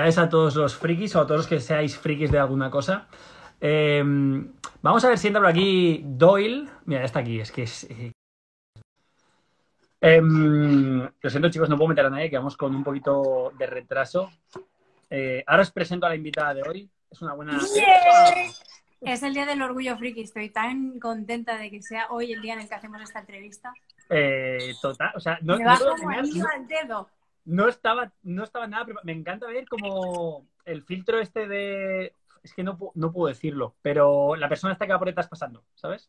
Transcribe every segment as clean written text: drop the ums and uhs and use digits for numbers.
Felicidades a todos los frikis o a todos los que seáis frikis de alguna cosa. Vamos a ver si entra por aquí Doyle. Mira, ya está aquí. Es que es... lo siento, chicos, no puedo meter a nadie, que vamos con un poquito de retraso. Ahora os presento a la invitada de hoy. Es una buena... ¡Yeah! Es el día del orgullo friki. Estoy tan contenta de que sea hoy el día en el que hacemos esta entrevista. Total, o sea, Me va como anillo al dedo. No estaba nada preparado. Me encanta ver como el filtro este de... Es que no puedo decirlo, pero la persona está que va por detrás pasando, ¿sabes?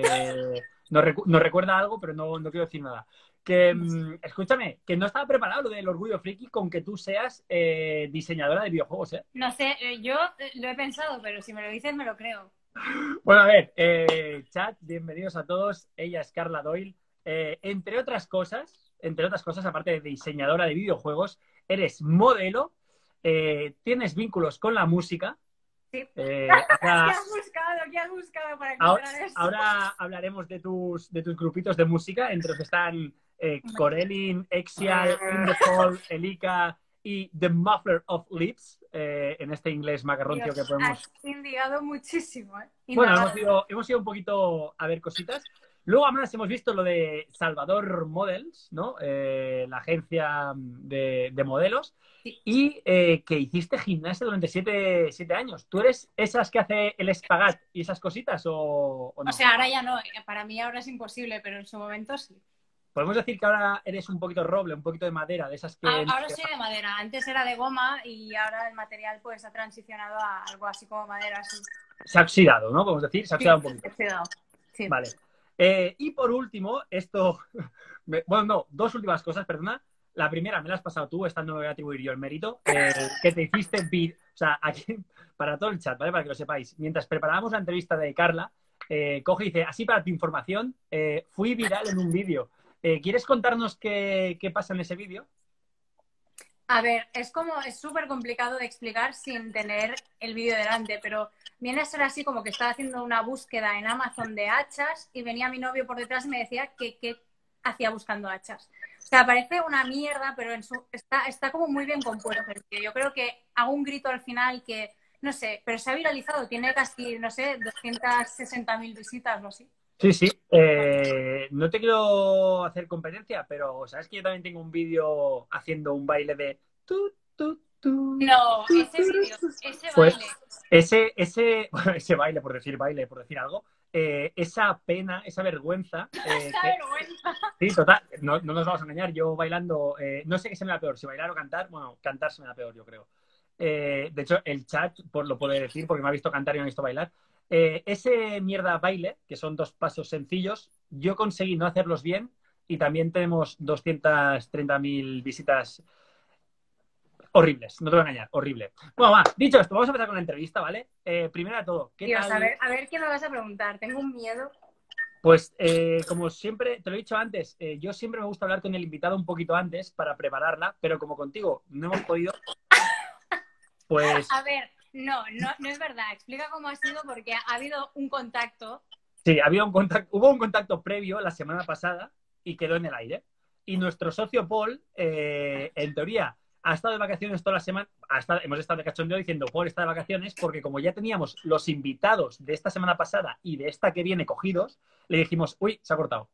Nos recuerda algo, pero no quiero decir nada. Que, escúchame, que no estaba preparado lo del orgullo friki con que tú seas diseñadora de videojuegos, ¿eh? No sé, yo lo he pensado, pero si me lo dices me lo creo. Bueno, a ver, chat, bienvenidos a todos. Ella es Carla Doyle. Entre otras cosas, aparte de diseñadora de videojuegos, eres modelo, tienes vínculos con la música. Sí. Ahora, ¿Qué has buscado para encontrar eso? ahora hablaremos de tus grupitos de música, entre los que están Corelin, Exial, In The Fall, Elika y The Muffler of Lips, en este inglés macarroncio que podemos... Has indagado muchísimo, ¿eh? Bueno, hemos ido un poquito a ver cositas. Luego, además, hemos visto lo de Salvador Models, ¿no? La agencia de modelos. Sí. Y que hiciste gimnasia durante 7 años. ¿Tú eres esas que hace el espagat y esas cositas o no? O sea, ahora ya no. Para mí ahora es imposible, pero en su momento sí. Podemos decir que ahora eres un poquito roble, un poquito de madera, de esas que... Ahora soy de madera. Antes era de goma y ahora el material pues ha transicionado a algo así como madera. Así. Se ha oxidado, ¿no? Podemos decir, se ha oxidado un poquito. Oxidado. Sí. Vale. Y por último, esto... Bueno, no, dos últimas cosas, perdona. La primera me la has pasado tú, esta no me voy a atribuir yo el mérito, que te hiciste... O sea, aquí, para todo el chat, ¿vale? Para que lo sepáis. Mientras preparábamos la entrevista de Carla, coge y dice, así para tu información, fui viral en un vídeo. ¿Quieres contarnos qué pasa en ese vídeo? A ver, es súper complicado de explicar sin tener el vídeo delante, pero viene a ser así como que estaba haciendo una búsqueda en Amazon de hachas y venía mi novio por detrás y me decía que hacía buscando hachas. O sea, parece una mierda, pero está como muy bien compuesto. Yo creo que hago un grito al final que, no sé, pero se ha viralizado, tiene casi, no sé, 260.000 visitas o así. Sí, sí. No te quiero hacer competencia, pero sabes que yo también tengo un vídeo haciendo un baile de... No, ese vídeo, ese Pues baile. ese baile, por decir algo, esa pena, esa vergüenza... ¡Esa vergüenza! Sí, total, no nos vamos a engañar, yo bailando, no sé qué se me da peor, si bailar o cantar, bueno, cantar se me da peor, yo creo. De hecho, el chat lo puede decir porque me ha visto cantar y me ha visto bailar. Ese mierda baile, que son 2 pasos sencillos, yo conseguí no hacerlos bien y también tenemos 230.000 visitas horribles, no te voy a engañar, horrible. Bueno, va, dicho esto, vamos a empezar con la entrevista, ¿vale? Primero de todo, ¿qué Dios, tal? a ver qué me vas a preguntar, tengo un miedo. Pues como siempre, te lo he didicho antes, yo siempre me gusta hablar con el invitado un poquito antes para prepararla, pero como contigo no hemos podido, pues... A ver, no es verdad. Explica cómo ha sido porque ha habido un contacto. Sí, hubo un contacto previo la semana pasada y quedó en el aire. Y nuestro socio Paul, en teoría, ha estado de vacaciones toda la semana. Hemos estado de cachondeo diciendo Paul está de vacaciones porque como ya teníamos los invitados de esta semana pasada y de esta que viene cogidos, le dijimos, uy, se ha cortado.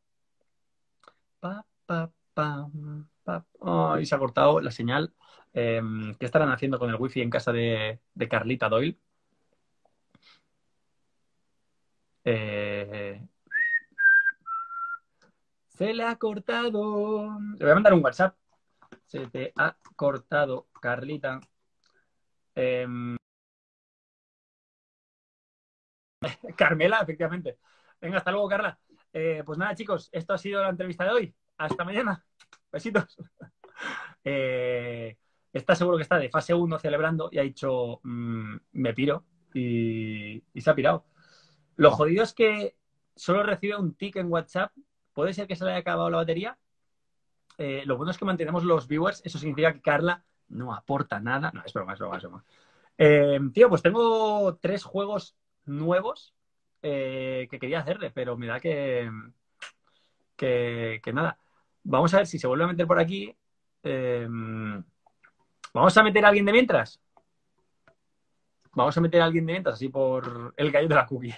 Y se ha cortado la señal. ¿Qué estarán haciendo con el wifi en casa de Carlita Doyle? Se le ha cortado. Le voy a mandar un WhatsApp. Se te ha cortado, Carlita. Carmela, efectivamente. Venga, hasta luego, Carla. Pues nada, chicos, esto ha sido la entrevista de hoy. Hasta mañana. Besitos. Está seguro que está de fase 1 celebrando y ha dicho me piro y se ha pirado. Lo jodido es que solo recibe un tic en WhatsApp. ¿Puede ser que se le haya acabado la batería? Lo bueno es que mantenemos los viewers. Eso significa que Carla no aporta nada. No, es broma, es broma, es broma. Tío, pues tengo 3 juegos nuevos que quería hacerle, pero me da que nada. Vamos a ver si se vuelve a meter por aquí. Vamos a meter a alguien de mientras. Vamos a meter a alguien de ventas así por el gallo de la cookie.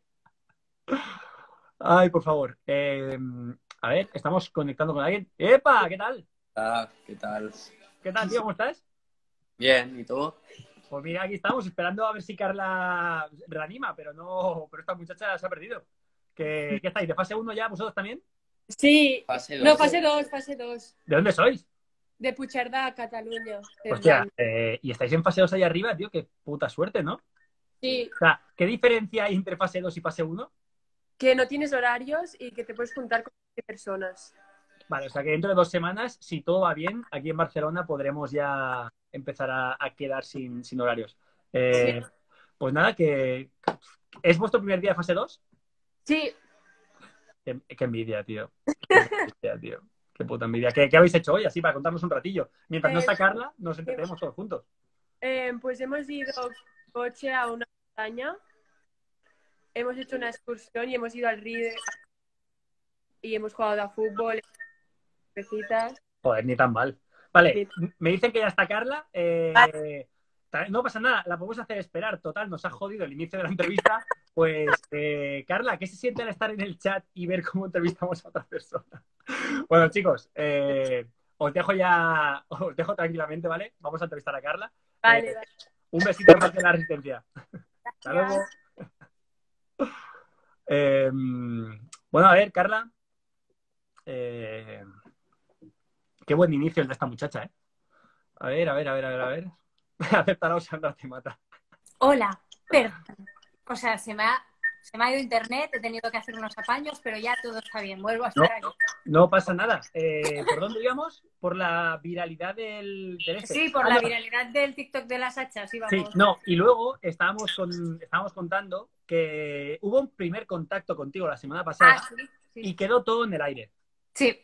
Ay, por favor. A ver, estamos conectando con alguien. ¡Epa! ¿Qué tal? Ah, ¿qué tal? ¿Qué tal, tío? ¿Cómo estás? Bien, ¿y tú? Pues mira, aquí estamos esperando a ver si Carla reanima, pero no, pero esta muchacha se ha perdido. ¿Qué estáis? ¿De fase 1 ya vosotros también? Sí, Fase no, 2. fase 2, fase 2. ¿De dónde sois? De Puigcerdà, Cataluña. Hostia, y estáis en fase 2 ahí arriba, tío, qué puta suerte, ¿no? Sí, O sea, ¿qué diferencia hay entre fase 2 y fase 1? que no tienes horarios y que te puedes juntar con 20 personas. Vale, o sea que dentro de 2 semanas, si todo va bien, aquí en Barcelona podremos ya empezar a quedar sin horarios. Pues nada, que ¿es vuestro primer día de fase 2? Sí, Qué envidia, tío. Qué envidia, tío. Qué puta envidia. ¿Qué habéis hecho hoy? Así para contarnos un ratillo. Mientras no está Carla, nos entretenemos todos juntos. pues hemos ido en coche a una montaña, hemos hecho una excursión y hemos ido al río y hemos jugado a fútbol, cervecitas. Joder, ni tan mal. Vale, Sí. me dicen que ya está Carla. No pasa nada, la podemos hacer esperar. Total, nos ha jodido el inicio de la entrevista. Pues, Carla, ¿qué se siente al estar en el chat y ver cómo entrevistamos a otra persona? Bueno, chicos, os dejo tranquilamente, ¿vale? Vamos a entrevistar a Carla. Vale, vale. Un besito más de la resistencia. Hasta luego. Bueno, a ver, Carla. Qué buen inicio el de esta muchacha, ¿eh? A ver. Acéptalo, Sandra te mata. Hola, perdón. O sea, se me ha ido internet, he tenido que hacer unos apaños, pero ya todo está bien, vuelvo a estar aquí. No pasa nada. ¿Por dónde íbamos? Por la viralidad del este. Sí, por la viralidad del TikTok de las hachas, íbamos. Sí, no, y luego estábamos contando que hubo un primer contacto contigo la semana pasada sí. y quedó todo en el aire. Sí.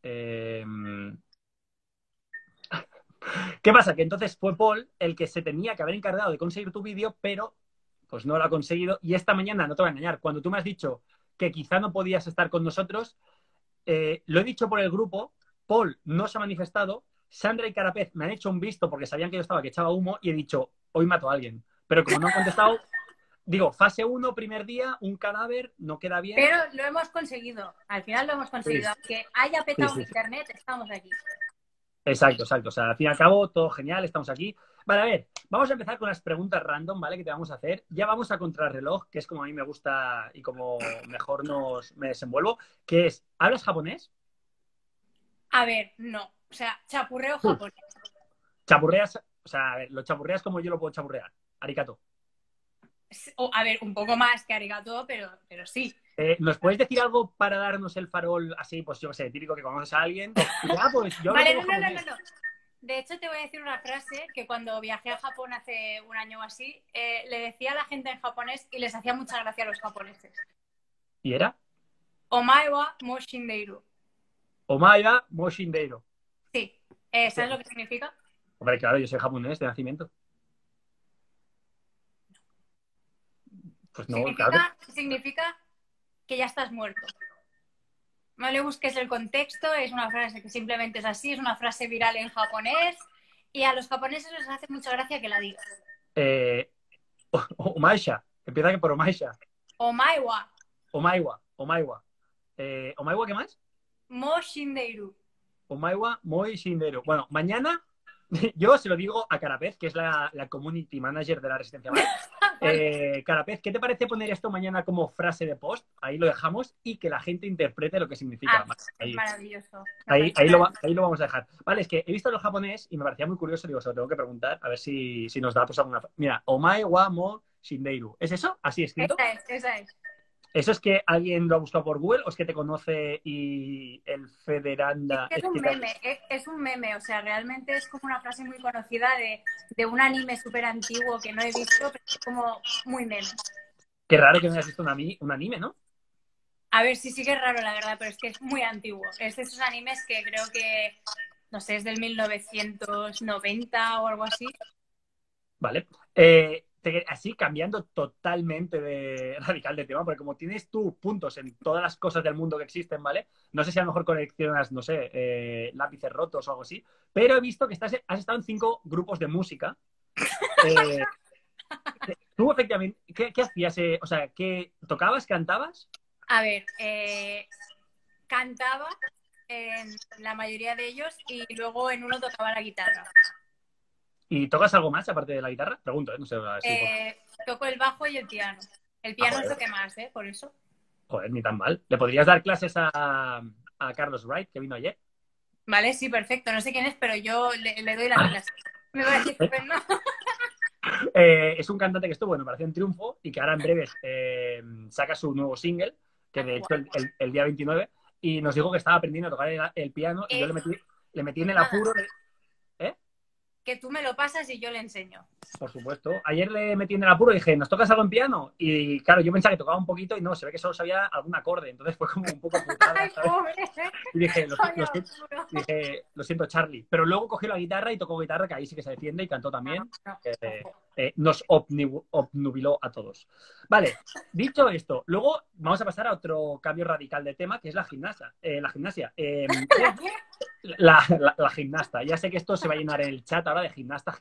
¿Qué pasa? Que entonces fue Paul el que se tenía que haber encargado de conseguir tu vídeo, pero pues no lo ha conseguido. Y esta mañana, no te voy a engañar, cuando tú me has dicho que quizá no podías estar con nosotros, lo he dicho por el grupo, Paul no se ha manifestado, Sandra y Carapez me han hecho un visto porque sabían que yo estaba, que echaba humo, y he dicho, hoy mato a alguien. Pero como no han contestado, digo, fase 1, primer día, un cadáver, no queda bien. Pero lo hemos conseguido, al final lo hemos conseguido. Sí. Aunque haya petado Sí. internet, estamos aquí. Exacto. O sea, al fin y al cabo, todo genial, estamos aquí. Vale, a ver, vamos a empezar con las preguntas random, ¿vale? Que te vamos a hacer. Ya vamos a contrarreloj, que es como a mí me gusta y como mejor me desenvuelvo, que es, ¿hablas japonés? A ver, no. O sea, chapurreo japonés. ¿Chapurreas? O sea, a ver, lo chapurreas como yo lo puedo chapurrear. Arigato. A ver, un poco más que arigato, pero sí. ¿Nos puedes decir algo para darnos el farol así, pues yo qué sé, típico que conoces a alguien? Pues yo vale, no. De hecho, te voy a decir una frase que cuando viajé a Japón hace un año o así, le decía a la gente en japonés y les hacía mucha gracia a los japoneses. ¿Y era? Omae wa mo shindeiru. Omae wa mo shindeiru. Sí. ¿Sabes lo que significa? Hombre, claro, yo soy japonés de nacimiento. Pues no, significa que ya estás muerto. No le busques el contexto, es una frase que simplemente es así, es una frase viral en japonés y a los japoneses les hace mucha gracia que la digas. Omaisha, empieza por Omaisha. Omaiwa. Omaiwa. ¿Omaiwa qué más? Mo shindeiru. Omaiwa moi shindeiru. Bueno, mañana yo se lo digo a Carapez, que es la community manager de la Resistencia. Carapez, ¿qué te parece poner esto mañana como frase de post? Ahí lo dejamos y que la gente interprete lo que significa. Es maravilloso. Ahí lo vamos a dejar. Vale, es que he visto lo japonés y me parecía muy curioso. Digo, se lo tengo que preguntar a ver si nos da pues alguna. Mira, Omae wa mo shindeiru. ¿Es eso? ¿Así escrito? Esa es. ¿Eso es que alguien lo ha buscado por Google o es que te conoce y el Federanda... Es un meme, o sea, realmente es como una frase muy conocida de un anime súper antiguo que no he visto, pero es como muy meme. Qué raro que no hayas visto un anime, ¿no? A ver, sí que es raro, la verdad, pero es que es muy antiguo. Es de esos animes que creo que, no sé, es del 1990 o algo así. Vale. Así cambiando totalmente radical de tema, porque como tienes tú puntos en todas las cosas del mundo que existen, ¿vale? No sé si a lo mejor coleccionas, no sé, lápices rotos o algo así, pero he visto que has estado en 5 grupos de música. Tú, efectivamente, ¿qué hacías? O sea, ¿qué tocabas, cantabas? A ver, cantaba en la mayoría de ellos y luego en uno tocaba la guitarra. ¿Y tocas algo más aparte de la guitarra? Pregunto, no sé, así. Toco el bajo y el piano. El piano es Joder. lo que más, por eso. Joder, ni tan mal. ¿Le podrías dar clases a Carlos Wright, que vino ayer? Vale, sí, perfecto. No sé quién es, pero yo le doy la clase. Me parece estupendo. Es un cantante que estuvo, bueno, me pareció un triunfo y que ahora en breves saca su nuevo single, que de hecho el día 29, y nos dijo que estaba aprendiendo a tocar el piano y yo le metí en el nada. apuro. Que tú me lo pasas y yo le enseño. Por supuesto. Ayer le metí en el apuro y dije, ¿nos tocas algo en piano? Y claro, yo pensaba que tocaba un poquito y no, se ve que solo sabía algún acorde. Entonces fue como un poco putada, ¡Ay, ¿sabes? pobre! Y dije, Vaya, lo siento, Charlie. Pero luego cogió la guitarra y tocó guitarra, que ahí sí que se defiende y cantó también. No. Nos obnubiló a todos. Vale, dicho esto, luego vamos a pasar a otro cambio radical de tema, que es la gimnasia. La gimnasta. Ya sé que esto se va a llenar en el chat ahora de gimnasta.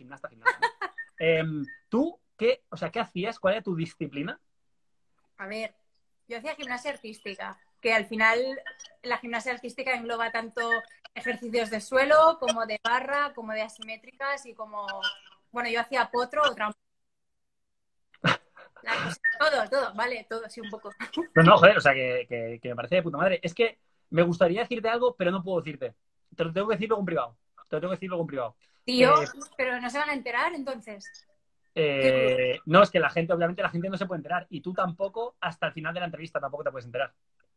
¿Tú qué hacías? ¿Cuál era tu disciplina? A ver, yo hacía gimnasia artística, que al final la gimnasia artística engloba tanto ejercicios de suelo, como de barra, como de asimétricas y como... Bueno, yo hacía potro o trampolín. Todo, vale, todo, sí, un poco. No, joder, o sea, que me parece de puta madre. Es que me gustaría decirte algo, pero no puedo decirte. Te lo tengo que decir luego en privado. Tío, pero no se van a enterar, entonces. No, es que obviamente la gente no se puede enterar. Y tú tampoco, hasta el final de la entrevista, tampoco te puedes enterar.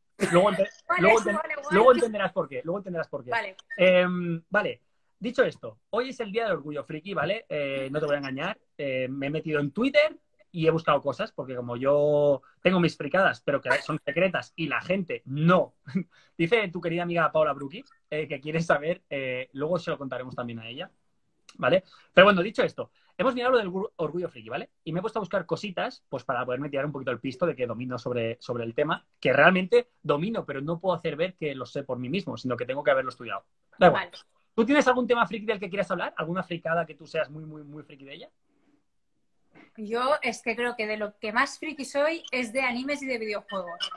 Luego entenderás por qué. Vale. Vale. Dicho esto, hoy es el día del orgullo friki, ¿vale? No te voy a engañar. Me he metido en Twitter y he buscado cosas, porque como yo tengo mis fricadas, pero que son secretas y la gente no. Dice tu querida amiga Paula Brucki que quiere saber, luego se lo contaremos también a ella, ¿vale? Pero bueno, dicho esto, hemos mirado lo del orgullo friki, ¿vale? Y me he puesto a buscar cositas, pues para poderme tirar un poquito el pisto de que domino sobre el tema, que realmente domino, pero no puedo hacer ver que lo sé por mí mismo, sino que tengo que haberlo estudiado. Da igual. Vale. ¿Tú tienes algún tema friki del que quieras hablar? ¿Alguna fricada que tú seas muy, muy, muy friki de ella? Yo es que creo que de lo que más friki soy es de animes y de videojuegos.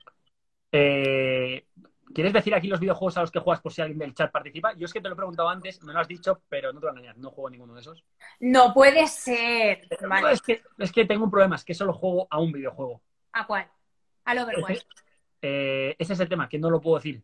¿Quieres decir aquí los videojuegos a los que juegas por si alguien del chat participa? Yo es que te lo he preguntado antes, me lo has dicho, pero no te voy a engañar, no juego a ninguno de esos. No puede ser. Vale. Es que tengo un problema, es que solo juego a un videojuego. ¿A cuál? Al Overwatch. Ese es el tema, que no lo puedo decir.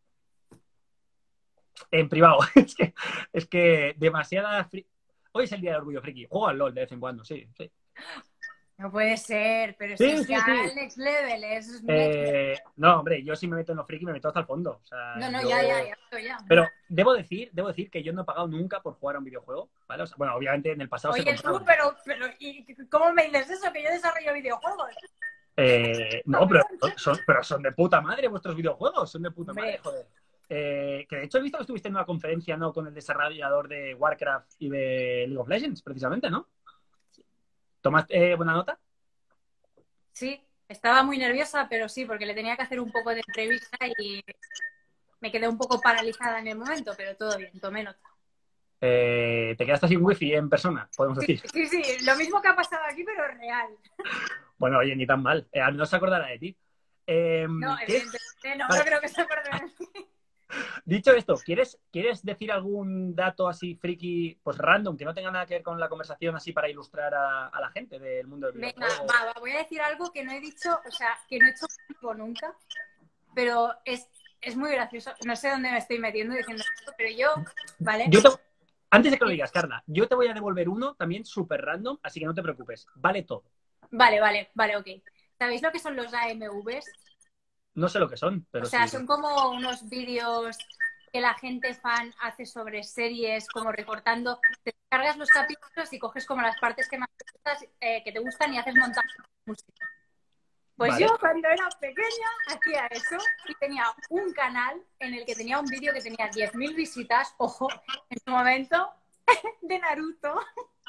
En privado. es que demasiada... Hoy es el día del orgullo friki. Juego al LOL de vez en cuando, sí. No puede ser, pero si es ya el next level, es no, hombre, yo si me meto en lo friki me meto hasta el fondo. O sea, ya. Pero debo decir que yo no he pagado nunca por jugar a un videojuego, ¿vale? O sea, bueno, obviamente en el pasado Oye, tú, pero ¿y cómo me dices eso? Que yo desarrollo videojuegos. No, pero son de puta madre vuestros videojuegos, son de puta madre, joder. Que de hecho he visto que estuviste en una conferencia, ¿no? Con el desarrollador de Warcraft y de League of Legends, precisamente, ¿no? ¿Tomaste buena nota? Sí, estaba muy nerviosa, pero sí, porque le tenía que hacer un poco de entrevista y me quedé un poco paralizada en el momento, pero todo bien, tomé nota. Te quedaste sin wifi en persona, podemos decir. Sí, lo mismo que ha pasado aquí, pero real. Bueno, oye, ni tan mal. Al menos se acordará de ti. No, evidentemente no, vale. No creo que se acuerde de ti. Dicho esto, ¿quieres decir algún dato así friki, pues random, que no tenga nada que ver con la conversación, así para ilustrar a la gente del mundo del videojuego? Venga, voy a decir algo que no he dicho, o sea, que no he hecho nunca, pero es muy gracioso. No sé dónde me estoy metiendo diciendo esto, pero yo, ¿vale? Antes de que lo digas, Carla, yo te voy a devolver uno también súper random, así que no te preocupes, vale todo. Vale, ok. ¿Sabéis lo que son los AMVs? No sé lo que son, pero o sea, sí. Son como unos vídeos que la gente fan hace sobre series, como recortando. Te cargas los capítulos y coges como las partes que más que te gustan y haces montaje de música. Pues vale. Yo cuando era pequeña hacía eso y tenía un canal en el que tenía un vídeo que tenía 10.000 visitas, ojo, en su momento, de Naruto.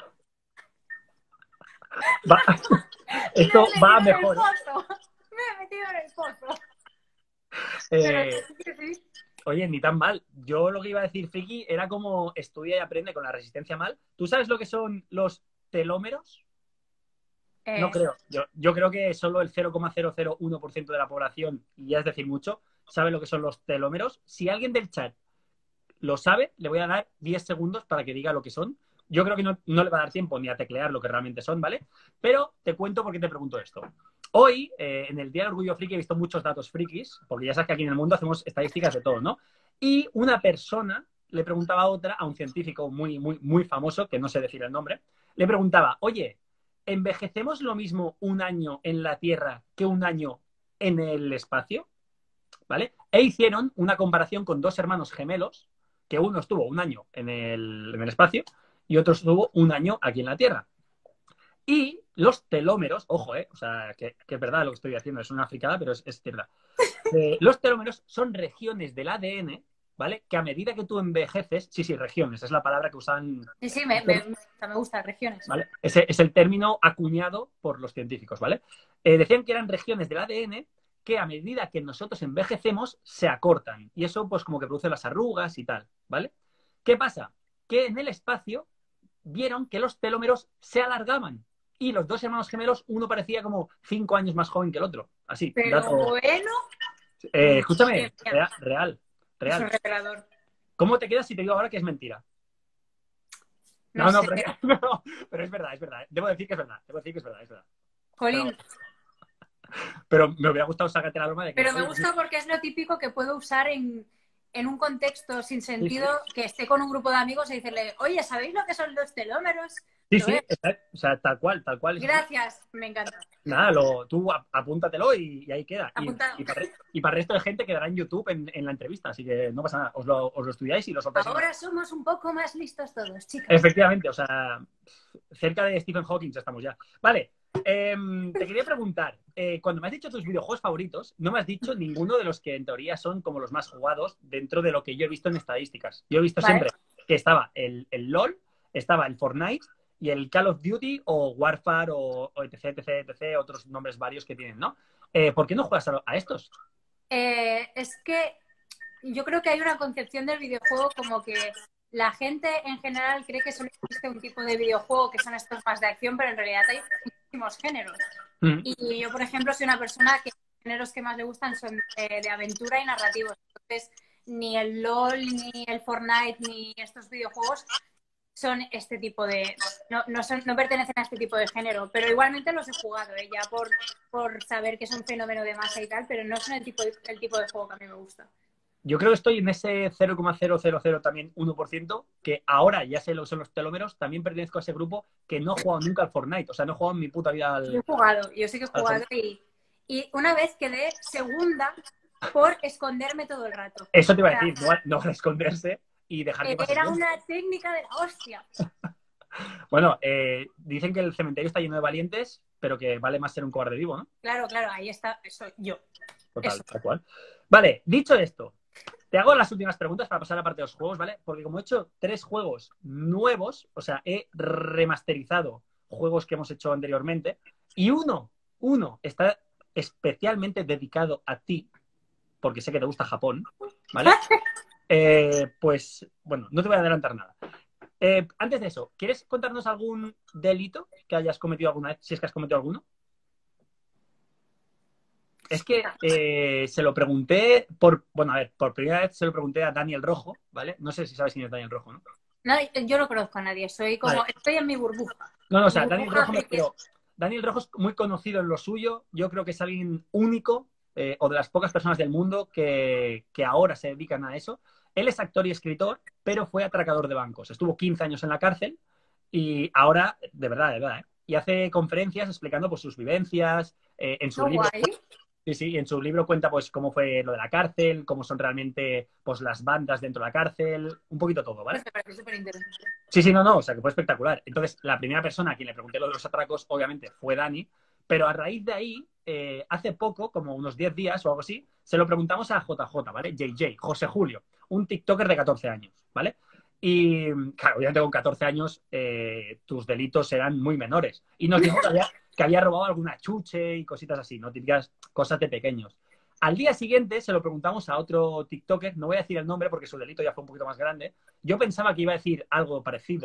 Esto va mejor. Me he metido en el pozo. Sí. Oye, ni tan mal. Yo lo que iba a decir, friki, era como estudia y aprende con la resistencia mal. ¿Tú sabes lo que son los telómeros? No creo. Yo creo que solo el 0,001% de la población, y ya es decir mucho, sabe lo que son los telómeros. Si alguien del chat lo sabe, le voy a dar 10 segundos para que diga lo que son. Yo creo que no le va a dar tiempo ni a teclear lo que realmente son, ¿vale? Pero te cuento por qué te pregunto esto. Hoy, en el Día del Orgullo Friki, he visto muchos datos frikis, porque ya sabes que aquí en el mundo hacemos estadísticas de todo, ¿no? Y una persona le preguntaba a otra, a un científico muy, muy, muy famoso, que no sé decir el nombre, le preguntaba, oye, ¿envejecemos lo mismo un año en la Tierra que un año en el espacio? ¿Vale? E hicieron una comparación con dos hermanos gemelos, que uno estuvo un año en el espacio y otro estuvo un año aquí en la Tierra. Y los telómeros, ojo, o sea, que es verdad lo que estoy haciendo, es una fricada, pero es verdad. Los telómeros son regiones del ADN, ¿vale? Que a medida que tú envejeces, sí, regiones, es la palabra que usan. Sí, me gusta, regiones. ¿Vale? Ese es el término acuñado por los científicos, ¿vale? Decían que eran regiones del ADN que a medida que nosotros envejecemos se acortan. Y eso, pues, como que produce las arrugas y tal, ¿vale? ¿Qué pasa? Que en el espacio vieron que los telómeros se alargaban. Y los dos hermanos gemelos, uno parecía como 5 años más joven que el otro. Así. Pero dato. bueno. Escúchame, real. Es un revelador. ¿Cómo te quedas si te digo ahora que es mentira? No, No, sé, pero es verdad, es verdad. Debo decir que es verdad. Es verdad. Jolín. Pero me hubiera gustado sacarte la broma de que... Pero me gusta porque es lo típico que puedo usar en un contexto sin sentido, que esté con un grupo de amigos y decirle, oye, ¿sabéis lo que son los telómeros? Sí, o sea, tal cual. Gracias, me encanta. Nada, tú apúntatelo y ahí queda. Y para el resto de gente quedará en YouTube en la entrevista, así que no pasa nada. Os lo estudiáis y lo soltáis. Ahora somos un poco más listos todos, chicos. Efectivamente, o sea, cerca de Stephen Hawking estamos ya. Vale, te quería preguntar, cuando me has dicho tus videojuegos favoritos, no me has dicho ninguno de los que en teoría son como los más jugados dentro de lo que yo he visto en estadísticas. Yo he visto siempre que estaba el LOL, estaba el Fortnite y el Call of Duty o Warfare o etc, otros nombres varios que tienen, ¿no? ¿Por qué no juegas a estos? Es que yo creo que hay una concepción del videojuego como que la gente en general cree que solo existe un tipo de videojuego que son estos más de acción, pero en realidad hay muchísimos géneros. Y yo, por ejemplo, soy una persona que los géneros que más le gustan son de aventura y narrativos. Entonces, ni el LOL, ni el Fortnite, ni estos videojuegos son este tipo de... No pertenecen a este tipo de género, pero igualmente los he jugado, ya por saber que es un fenómeno de masa y tal, pero no son el tipo de juego que a mí me gusta. Yo creo que estoy en ese 0,000 también 1%, que ahora ya sé lo que son los telómeros, también pertenezco a ese grupo que no he jugado nunca al Fortnite, o sea, no he jugado en mi puta vida al... Yo sí que he jugado y una vez quedé segunda por esconderme todo el rato. Eso te iba a decir, no esconderse y dejar que pase. Era una técnica de la hostia. Bueno, dicen que el cementerio está lleno de valientes, pero que vale más ser un cobarde vivo, ¿no? Claro, ahí está, eso yo. Total, eso. tal cual. Vale, dicho esto, te hago las últimas preguntas para pasar a la parte de los juegos, ¿vale? Porque como he hecho 3 juegos nuevos, o sea, he remasterizado juegos que hemos hecho anteriormente, y uno está especialmente dedicado a ti, porque sé que te gusta Japón, ¿vale? Pues, bueno, no te voy a adelantar nada. Antes de eso, ¿quieres contarnos algún delito que hayas cometido alguna vez, si es que has cometido alguno? Es que se lo pregunté por primera vez se lo pregunté a Daniel Rojo, ¿vale? No sé si sabes quién es Daniel Rojo, ¿no? No, yo no conozco a nadie, estoy en mi burbuja. No, o sea, Daniel Rojo es muy conocido en lo suyo, yo creo que es alguien único, o de las pocas personas del mundo que ahora se dedican a eso. Él es actor y escritor, pero fue atracador de bancos. Estuvo 15 años en la cárcel y ahora, de verdad, y hace conferencias explicando pues sus vivencias, en su libro. Guay. Sí, en su libro cuenta pues cómo fue lo de la cárcel, cómo son realmente pues las bandas dentro de la cárcel, un poquito todo, ¿vale? Me parece súper interesante. Sí, no, o sea que fue espectacular. Entonces, la primera persona a quien le pregunté lo de los atracos, obviamente, fue Dani, pero a raíz de ahí, hace poco, como unos 10 días o algo así, se lo preguntamos a JJ, ¿vale? José Julio, un TikToker de 14 años, ¿vale? Y, claro, obviamente con 14 años tus delitos eran muy menores. Y nos dijo que había robado alguna chuche y cositas así, ¿no? Típicas cosas de pequeños. Al día siguiente se lo preguntamos a otro TikToker, no voy a decir el nombre porque su delito ya fue un poquito más grande. Yo pensaba que iba a decir algo parecido,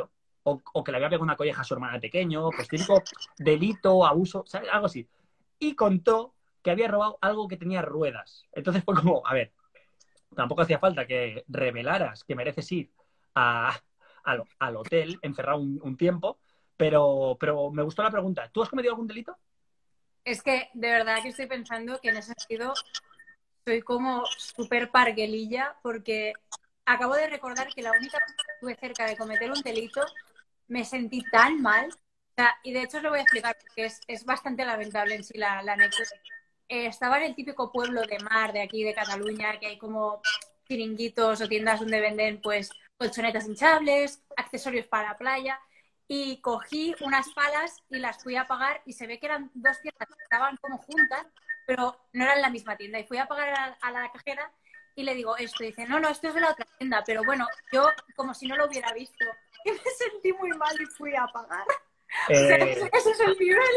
o que le había pegado una colleja a su hermana de pequeño, pues típico delito, abuso, ¿sabes? Algo así. Y contó que había robado algo que tenía ruedas. Entonces fue como, a ver, tampoco hacía falta que revelaras que mereces ir al hotel encerrado un tiempo, pero me gustó la pregunta. ¿Tú has cometido algún delito? Es que de verdad que estoy pensando que en ese sentido soy como súper parguelilla porque acabo de recordar que la única vez que estuve cerca de cometer un delito me sentí tan mal. O sea, y de hecho os lo voy a explicar porque es bastante lamentable en sí la anécdota. Estaba en el típico pueblo de mar de aquí de Cataluña, que hay como chiringuitos o tiendas donde venden pues colchonetas hinchables, accesorios para la playa, y cogí unas palas y las fui a pagar y se ve que eran dos tiendas que estaban como juntas, pero no eran la misma tienda. Y fui a pagar a la cajera y le digo esto, y dice, no, esto es de la otra tienda, pero bueno, yo como si no lo hubiera visto, y me sentí muy mal y fui a pagar. O sea, ese es el nivel.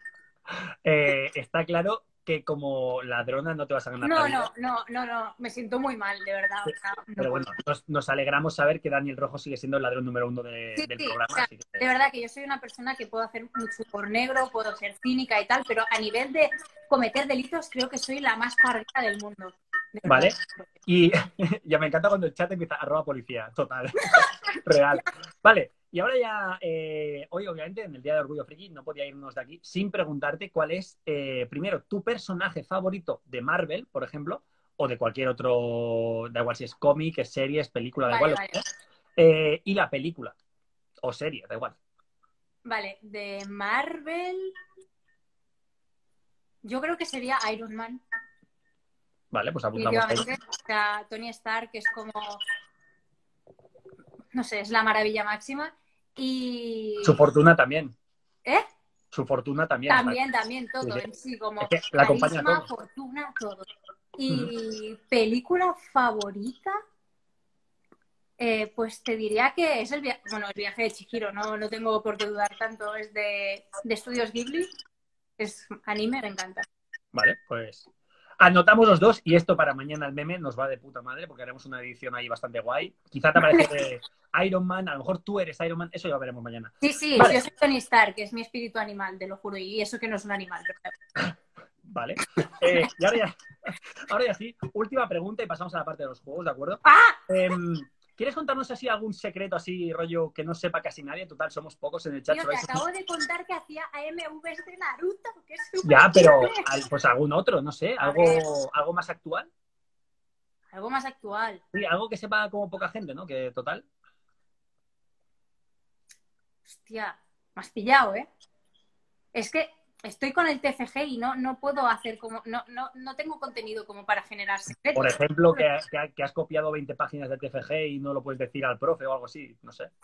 Está claro que como ladrona no te vas a ganar la vida. No, me siento muy mal, de verdad. O sea, no Pero puedo. bueno, nos alegramos saber que Daniel Rojo sigue siendo el ladrón número 1 del Sí, programa. o sea, Así que... de verdad que yo soy una persona que puedo hacer mucho humor negro, puedo ser cínica y tal, pero a nivel de cometer delitos creo que soy la más parguera del mundo. De verdad. ¿Vale? Y ya me encanta cuando el chat empieza @policía, total, real. Vale, y ahora ya, hoy obviamente en el Día de Orgullo Friki no podía irnos de aquí sin preguntarte cuál es, primero, tu personaje favorito de Marvel, por ejemplo, o de cualquier otro, da igual si es cómic, es series, película, da igual, Vale. y la película, o serie, da igual. Vale, de Marvel, yo creo que sería Iron Man. Vale, pues apuntamos ahí. Definitivamente. O sea, Tony Stark es como, no sé, es la maravilla máxima. Y... Su fortuna también. ¿Eh? Su fortuna también. También, todo Sí, sí. en sí, como Es que la acompaña carisma, todo. fortuna, todo. Y película favorita, pues te diría que es el viaje de Chihiro, no tengo por qué dudar tanto, es de Estudios Ghibli, es anime, me encanta. Vale, pues anotamos los dos y esto para mañana el meme nos va de puta madre porque haremos una edición ahí bastante guay. Quizá te aparece Iron Man, a lo mejor tú eres Iron Man, eso ya lo veremos mañana. Sí, vale. Yo soy Tony Stark, que es mi espíritu animal, te lo juro, y eso que no es un animal. Vale. Y ahora ya sí, última pregunta y pasamos a la parte de los juegos, ¿de acuerdo? ¡Ah! ¿Quieres contarnos así algún secreto así, rollo, que no sepa casi nadie? Total, somos pocos en el chat. Tío, te acabo de contar que hacía AMVs de Naruto, que es súper Ya, pero chévere. pues algún otro, no sé, algo más actual. Algo más actual. Sí, algo que sepa como poca gente, ¿no? Que total. Hostia, me has pillado, ¿eh? Es que estoy con el TFG y no puedo hacer como... No tengo contenido como para generar secretos. Por ejemplo, que has copiado 20 páginas de TFG y no lo puedes decir al profe o algo así, no sé.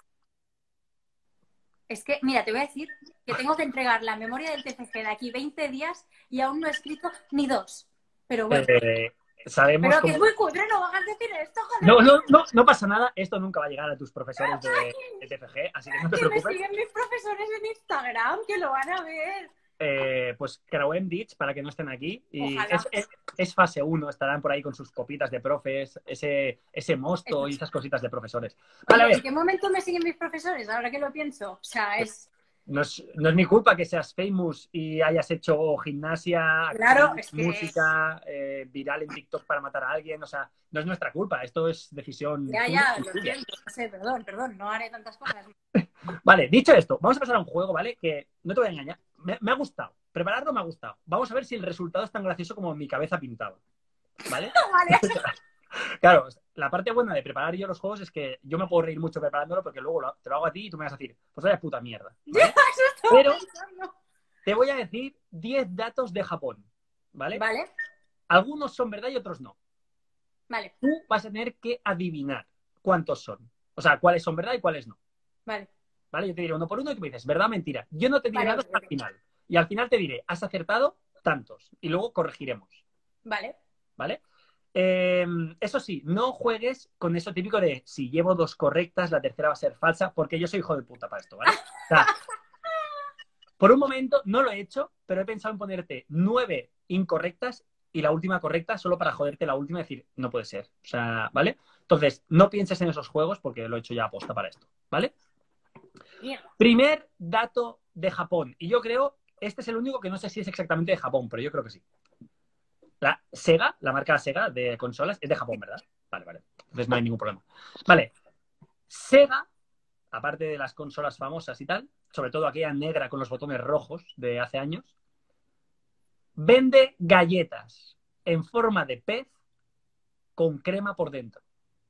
Es que, mira, te voy a decir que tengo que entregar la memoria del TFG de aquí 20 días y aún no he escrito ni 2. Pero bueno. Sabemos pero cómo... que es muy cutre, no vas a decir esto, joder. No pasa nada, esto nunca va a llegar a tus profesores de TFG, así que no te preocupes. Que me siguen mis profesores en Instagram, que lo van a ver. Pues Crowem Ditch, para que no estén aquí. Y Ojalá. es fase 1, estarán por ahí con sus copitas de profes, ese mosto y esas cositas de profesores. Vale, Oye, ¿en qué momento me siguen mis profesores? Ahora que lo pienso. O sea, es... No es mi culpa que seas famous y hayas hecho gimnasia, claro, actriz, es que música, viral en TikTok para matar a alguien. O sea, no es nuestra culpa, esto es decisión Ya, tuya. lo siento. No sé, perdón, no haré tantas cosas. Vale, dicho esto, vamos a pasar a un juego, ¿vale? Que no te voy a engañar, me ha gustado. Prepararlo me ha gustado. Vamos a ver si el resultado es tan gracioso como mi cabeza pintaba. ¿Vale? Vale. Claro, la parte buena de preparar yo los juegos es que yo me puedo reír mucho preparándolo porque luego te lo hago a ti y tú me vas a decir, pues vaya puta mierda. ¿Vale? Pero te voy a decir 10 datos de Japón, ¿vale? Vale. Algunos son verdad y otros no. Vale. Tú vas a tener que adivinar cuántos son. O sea, cuáles son verdad y cuáles no. Vale. ¿Vale? Yo te diré uno por uno y tú me dices, ¿verdad o mentira? Yo no te diré nada hasta Vale. el final. Y al final te diré, has acertado tantos. Y luego corregiremos. Vale. ¿Vale? Eso sí, no juegues con eso típico de si llevo 2 correctas, la tercera va a ser falsa, porque yo soy hijo de puta para esto, ¿vale? O sea, por un momento no lo he hecho, pero he pensado en ponerte 9 incorrectas y la última correcta solo para joderte la última y decir, no puede ser. O sea, ¿vale? Entonces, no pienses en esos juegos porque lo he hecho ya aposta para esto, ¿vale? Mierda. Primer dato de Japón. Y yo creo, este es el único que no sé si es exactamente de Japón, pero yo creo que sí. La Sega, la marca Sega de consolas, es de Japón, ¿verdad? Vale, vale. Entonces no hay ningún problema. Vale. Sega, aparte de las consolas famosas y tal, sobre todo aquella negra con los botones rojos de hace años, vende galletas en forma de pez con crema por dentro.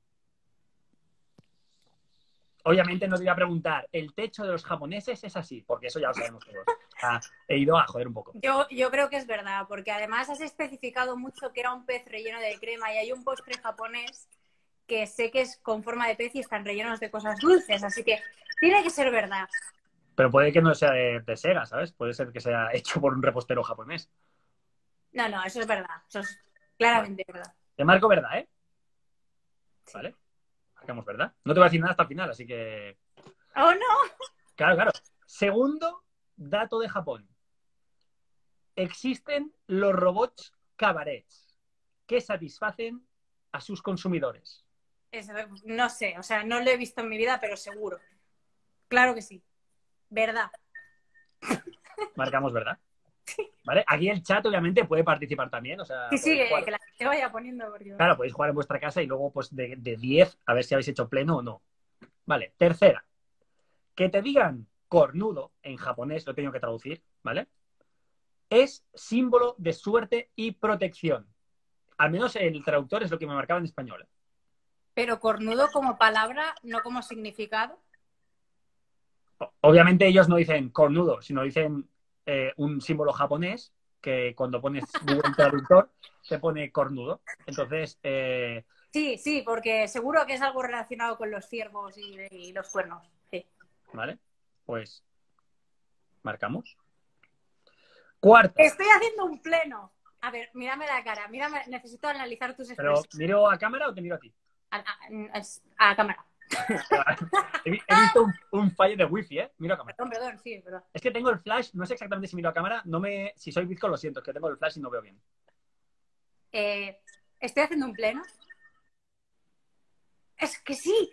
Obviamente no te voy a preguntar, ¿el techo de los japoneses es así? Porque eso ya lo sabemos todos. He ido a joder un poco. Yo creo que es verdad, porque además has especificado mucho que era un pez relleno de crema y hay un postre japonés que sé que es con forma de pez y están rellenos de cosas dulces, así que tiene que ser verdad. Pero puede que no sea de Sega, ¿sabes? Puede ser que sea hecho por un repostero japonés. No, eso es verdad. Eso es claramente verdad. Te marco verdad, ¿eh? Sí. Vale. Marcamos verdad. No te voy a decir nada hasta el final, así que... ¡Oh, no! Claro, claro. Segundo dato de Japón. Existen los robots cabarets que satisfacen a sus consumidores. No sé, o sea, no lo he visto en mi vida, pero seguro. Claro que sí. Verdad. Marcamos verdad. ¿Vale? Aquí el chat obviamente puede participar también. O sea, Sí, podéis jugar. que la gente vaya poniendo. Porque... Claro, podéis jugar en vuestra casa y luego pues de 10 a ver si habéis hecho pleno o no. Vale, tercera. Que te digan cornudo en japonés, lo he tenido que traducir, ¿vale? Es símbolo de suerte y protección. Al menos el traductor es lo que me marcaba en español. Pero cornudo como palabra, no como significado. Obviamente ellos no dicen cornudo, sino dicen un símbolo japonés que cuando pones Google Traductor te pone cornudo. Entonces, Sí, porque seguro que es algo relacionado con los ciervos y los cuernos. Sí. ¿vale? Pues marcamos. Cuarta. Estoy haciendo un pleno. A ver, mírame la cara. Mírame, necesito analizar tus ¿Pero expresiones. miro a cámara o te miro a ti? A cámara. He visto un fallo de wifi, ¿eh? Miro a cámara. Perdón, sí, es verdad. Es que tengo el flash, no sé exactamente si miro a cámara, si soy bizco lo siento, es que tengo el flash y no veo bien. Estoy haciendo un pleno. Es que sí.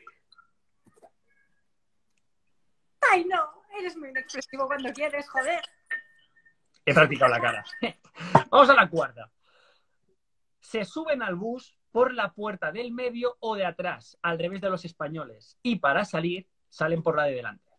Ay, no. Eres muy inexpresivo cuando quieres, joder. He practicado la cara. Vamos a la cuarta. Se suben al bus por la puerta del medio o de atrás, al revés de los españoles. Y para salir, salen por la de delante.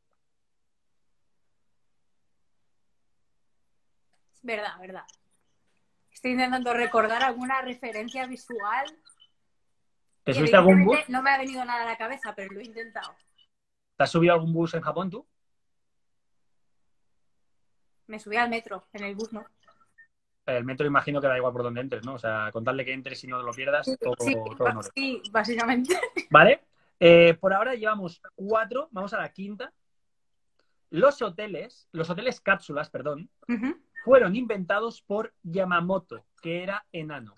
Verdad. Estoy intentando recordar alguna referencia visual. ¿Te subiste a algún bus? No me ha venido nada a la cabeza, pero lo he intentado. ¿Te has subido a algún bus en Japón tú? Me subí al metro, en el bus, ¿no? El metro imagino que da igual por donde entres, ¿no? O sea, con tal de que entres y no lo pierdas, todo en orden. Sí, básicamente. ¿Vale? Por ahora llevamos 4, vamos a la quinta. Los hoteles cápsulas, perdón, fueron inventados por Yamamoto, que era enano.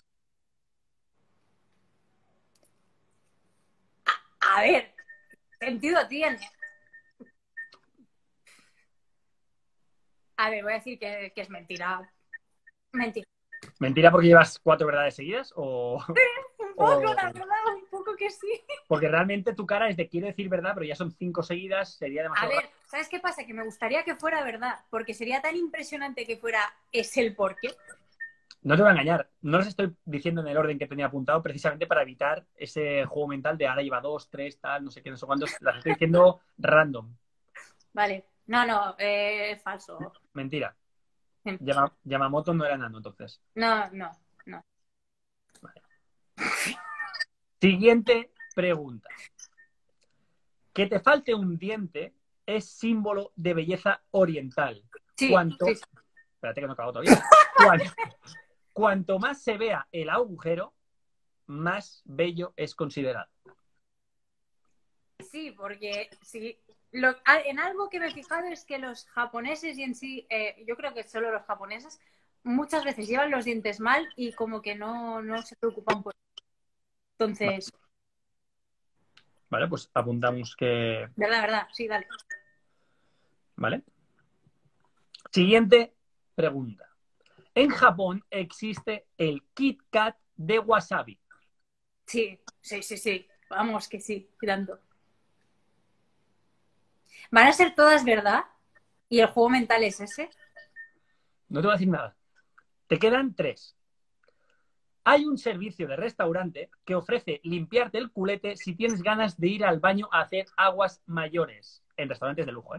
A ver, sentido tiene. A ver, voy a decir que es mentira. Mentira. ¿Mentira porque llevas 4 verdades seguidas? O... Un poco, la verdad, un poco que sí. Porque realmente tu cara es de quiere decir verdad, pero ya son 5 seguidas, sería demasiado... A ver, ¿sabes qué pasa? Que me gustaría que fuera verdad, porque sería tan impresionante que fuera es el porqué. No te voy a engañar, no los estoy diciendo en el orden que tenía apuntado precisamente para evitar ese juego mental de ahora lleva 2, 3, tal, no sé qué, no sé cuántos. Las estoy diciendo random. Vale. No, es falso. Mentira. Yamamoto no era enano, entonces. No. Vale. Siguiente pregunta. Que te falte un diente es símbolo de belleza oriental. Sí, ¿Cuánto? sí. Espérate que no acabo todavía. Cuanto más se vea el agujero, más bello es considerado. Sí, porque sí. En algo que me he fijado es que los japoneses y en sí, yo creo que solo los japoneses, muchas veces llevan los dientes mal y como que no se preocupan por eso. Entonces... Vale, pues apuntamos que... Verdad, sí, dale. Vale. Siguiente pregunta. En Japón existe el Kit Kat de wasabi. Sí. Vamos, que sí, tanto. ¿Van a ser todas verdad? ¿Y el juego mental es ese? No te voy a decir nada. Te quedan 3. Hay un servicio de restaurante que ofrece limpiarte el culete si tienes ganas de ir al baño a hacer aguas mayores. En restaurantes de lujo, ¿eh?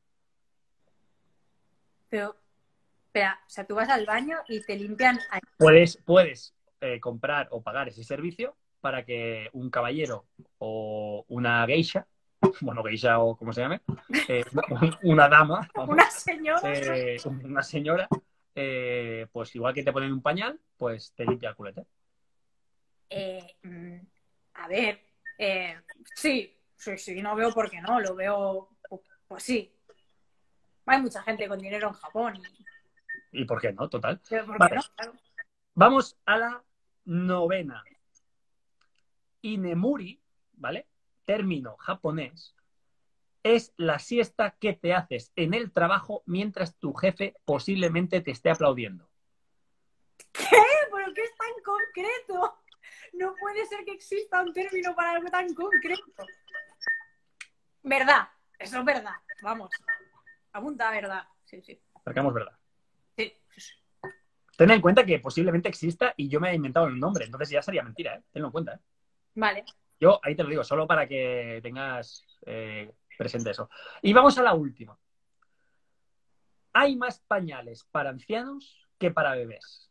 Pero, espera, o sea, tú vas al baño y te limpian ahí. Puedes comprar o pagar ese servicio para que un caballero o una geisha, bueno, geisha o como se llame, una dama, vamos, Una señora. una señora, pues igual que te ponen un pañal, pues te limpia el culete. Eh, mm, a ver, sí, no veo por qué no, lo veo, pues sí. Hay mucha gente con dinero en Japón. ¿Y por qué no? Total. Pero ¿por qué Vale, no? Claro. vamos a la 9. Inemuri, ¿vale? Término japonés, es la siesta que te haces en el trabajo mientras tu jefe posiblemente te esté aplaudiendo. ¿Pero qué es tan concreto? No puede ser que exista un término para algo tan concreto. Verdad, eso es verdad. Vamos, apunta a verdad. Sí, sí. Marcamos verdad. Sí, sí, sí. Ten en cuenta que posiblemente exista y yo me he inventado el nombre, entonces ya sería mentira, ¿eh? Tenlo en cuenta, ¿eh? Vale. Yo ahí te lo digo, solo para que tengas presente eso. Y vamos a la última. Hay más pañales para ancianos que para bebés.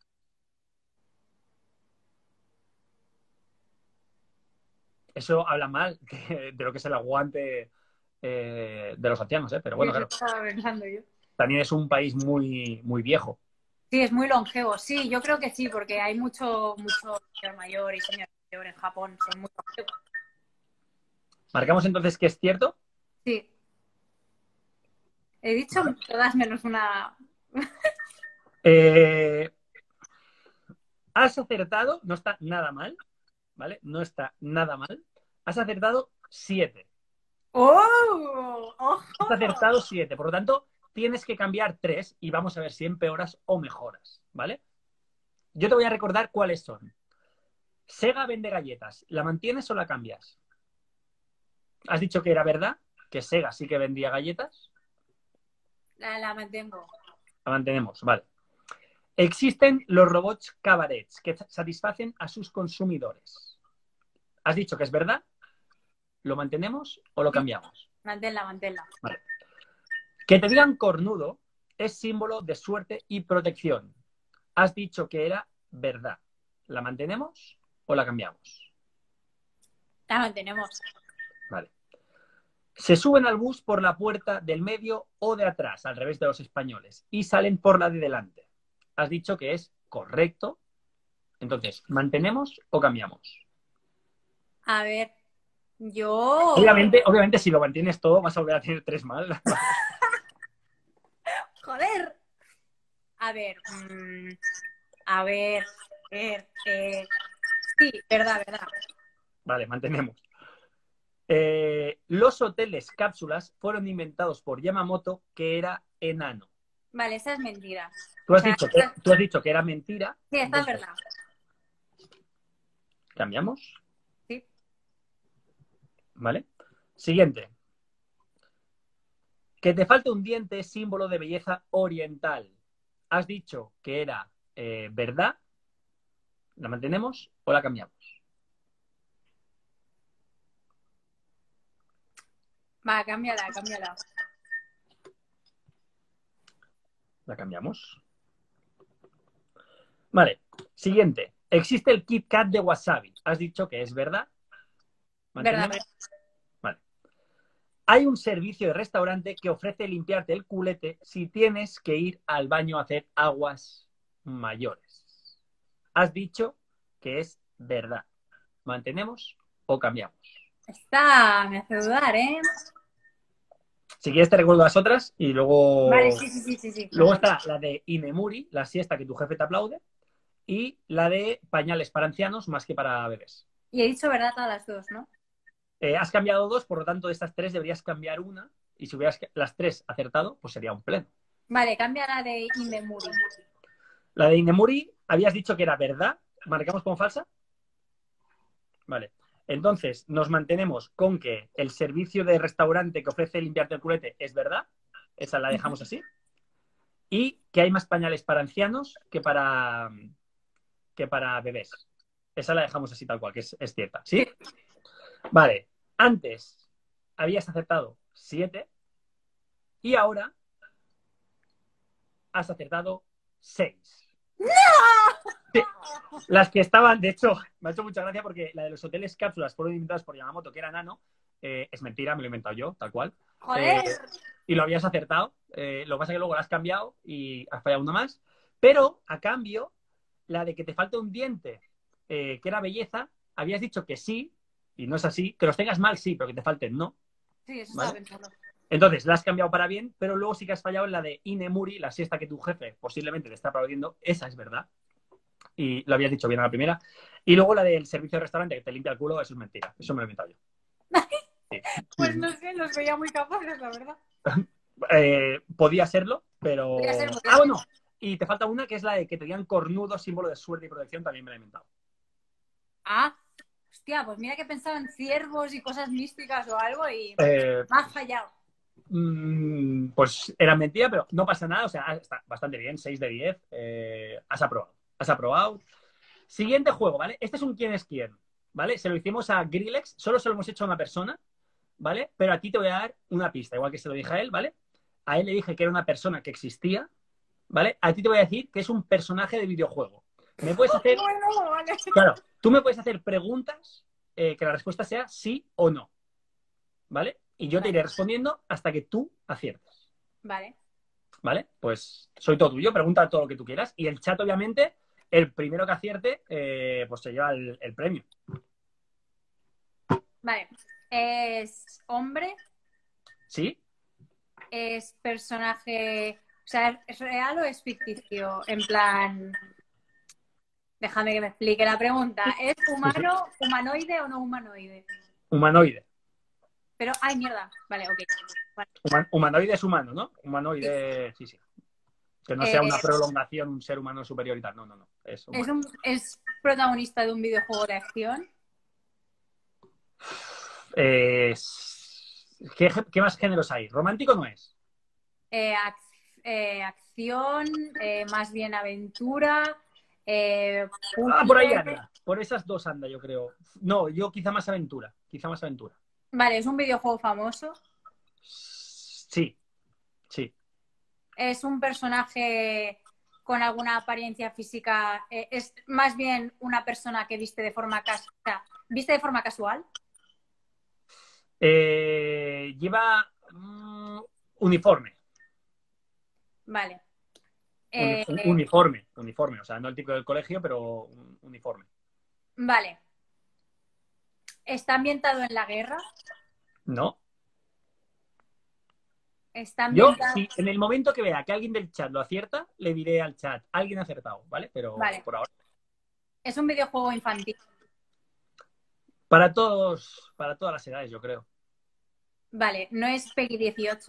Eso habla mal de lo que es el aguante de los ancianos, ¿eh? Pero bueno, Eso claro, estaba pensando yo. también es un país muy, muy viejo. Sí, es muy longevo. Sí, yo creo que sí, porque hay mucho señor mayor y señor mayor en Japón. Son muy longevos. ¿Marcamos entonces que es cierto? Sí. He dicho todas menos una. Eh, has acertado, no está nada mal, ¿vale? No está nada mal. Has acertado 7. ¡Oh! ¡Ojo! Has acertado 7. Por lo tanto, tienes que cambiar 3 y vamos a ver si empeoras o mejoras, ¿vale? Yo te voy a recordar cuáles son. Sega vende galletas. ¿La mantienes o la cambias? Has dicho que era verdad, que Sega sí que vendía galletas. La mantengo. La mantenemos, vale. Existen los robots cabarets que satisfacen a sus consumidores. ¿Has dicho que es verdad? ¿Lo mantenemos o lo cambiamos? Manténla. Vale. Que te digan cornudo es símbolo de suerte y protección. Has dicho que era verdad. ¿La mantenemos o la cambiamos? La mantenemos. Vale. Se suben al bus por la puerta del medio o de atrás, al revés de los españoles, y salen por la de delante. Has dicho que es correcto. Entonces, ¿mantenemos o cambiamos? A ver, yo. Obviamente, si lo mantienes todo, vas a volver a tener 3 mal. ¡Joder! A ver. A ver. Sí, verdad. Vale, mantenemos. Los hoteles cápsulas fueron inventados por Yamamoto, que era enano. Vale, esa es mentira. Tú has, O sea, dicho que era mentira. Sí, esta es Entonces, verdad. ¿cambiamos? Sí. ¿Vale? Siguiente. Que te falte un diente es símbolo de belleza oriental. Has dicho que era verdad. ¿La mantenemos o la cambiamos? Va, cámbiala. ¿La cambiamos? Vale. Siguiente. Existe el Kit Kat de wasabi. Has dicho que es verdad. ¿Mantenemos? Verdad. Vale. Hay un servicio de restaurante que ofrece limpiarte el culete si tienes que ir al baño a hacer aguas mayores. Has dicho que es verdad. ¿Mantenemos o cambiamos? Esta me hace dudar, ¿eh? Si quieres te recuerdo las otras y luego... Vale, sí. Luego está la de Inemuri, la siesta que tu jefe te aplaude, y la de pañales para ancianos más que para bebés. Y he dicho verdad todas las dos, ¿no? Has cambiado 2, por lo tanto de estas 3 deberías cambiar una, y si hubieras las 3 acertado, pues sería un pleno. Vale, cambia la de Inemuri. La de Inemuri habías dicho que era verdad. ¿Marcamos como falsa? Vale. Entonces, nos mantenemos con que el servicio de restaurante que ofrece limpiarte el culete es verdad. Esa la dejamos así. Y que hay más pañales para ancianos que para bebés. Esa la dejamos así tal cual, que es cierta. ¿Sí? Vale. Antes habías acertado 7 y ahora has acertado 6. ¡No! Sí. Las que estaban, de hecho, me ha hecho mucha gracia porque la de los hoteles cápsulas fueron inventados por Yamamoto, que era Nano. Es mentira, me lo he inventado yo, tal cual. ¡Joder! Y lo habías acertado. Lo que pasa es que luego lo has cambiado y has fallado una más. Pero, a cambio, la de que te falta un diente, que era belleza, habías dicho que sí, y no es así. Que los tengas mal, sí, pero que te falten, no. Sí, eso ¿Vale? estaba pensando. Entonces, la has cambiado para bien, pero luego sí que has fallado en la de Inemuri, la siesta que tu jefe posiblemente te está aplaudiendo. Esa es verdad. Y lo habías dicho bien a la primera. Y luego la del servicio de restaurante que te limpia el culo, eso es mentira. Eso me lo he inventado yo. Sí. Pues no sé, los veía muy capaces, la verdad. Podía serlo, pero... Podía ser, Ah, bueno. Y te falta una que es la de que te digan cornudo, símbolo de suerte y protección, también me la he inventado. Ah, hostia, pues mira que pensaba en ciervos y cosas místicas o algo y Eh, me has fallado. Pues era mentira, pero no pasa nada. O sea, está bastante bien, 6 de 10. Has aprobado. Has aprobado. Siguiente juego, ¿vale? Este es un quién es quién, ¿vale? Se lo hicimos a Grillex, solo se lo hemos hecho a una persona, ¿vale? Pero a ti te voy a dar una pista, igual que se lo dije a él, ¿vale? A él le dije que era una persona que existía, ¿vale? A ti te voy a decir que es un personaje de videojuego. Me puedes hacer... Bueno, vale. Claro, tú me puedes hacer preguntas que la respuesta sea sí o no, ¿vale? Y yo te iré respondiendo hasta que tú aciertes, Vale. ¿vale? Pues soy todo tuyo, pregunta todo lo que tú quieras. Y el chat, obviamente, el primero que acierte, pues se lleva el premio. Vale. ¿Es hombre? ¿Sí? ¿Es personaje? O sea, ¿es real o es ficticio? En plan. Déjame que me explique la pregunta. ¿Es humano, humanoide o no humanoide? Humanoide. Pero, ay, mierda. Vale, ok. Vale. Humanoide es humano, ¿no? Humanoide, sí. Que no sea una Eh, prolongación, un ser humano superior y tal. No. Es humano. ¿Es protagonista de un videojuego de acción? ¿Qué más géneros hay? ¿Romántico no es? Acción, más bien aventura, Por ahí puzzle. anda. Por esas dos anda, yo creo. No, yo quizá más aventura. Vale, es un videojuego famoso. Sí. Es un personaje con alguna apariencia física. Es más bien una persona que viste de forma casual. Lleva uniforme. Vale. Uniforme. O sea, no el tipo del colegio, pero uniforme. Vale. ¿Está ambientado en la guerra? No. Está Yo, ambientado. si en el momento que vea que alguien del chat lo acierta, le diré al chat, alguien ha acertado, ¿vale? Pero Vale. por ahora. Es un videojuego infantil. Para todas las edades, yo creo. Vale, ¿no es PEGI 18?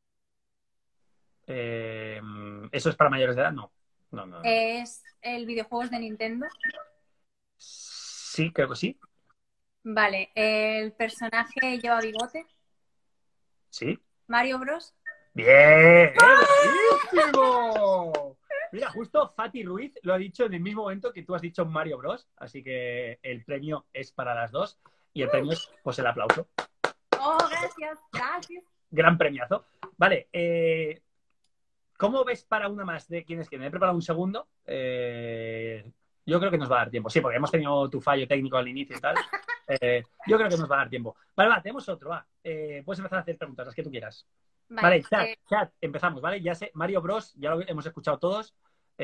¿Eso es para mayores de edad? No. ¿Es el videojuego de Nintendo? Sí, creo que sí. Vale, ¿el personaje lleva bigote? Sí. ¿Mario Bros? ¡Bien! ¡Buenísimo! Mira, justo Fati Ruiz lo ha dicho en el mismo momento que tú has dicho Mario Bros. Así que el premio es para las dos. Y el premio es, pues, el aplauso. Oh, gracias. Gran premiazo. Vale, ¿cómo ves para una más de quién es quién? Me he preparado un segundo. Yo creo que nos va a dar tiempo. Sí, porque hemos tenido tu fallo técnico al inicio y tal. Yo creo que nos va a dar tiempo. Vale, tenemos otro. Puedes empezar a hacer preguntas, las que tú quieras. Vale, chat, empezamos, ¿vale? Ya sé, Mario Bros, ya lo hemos escuchado todos.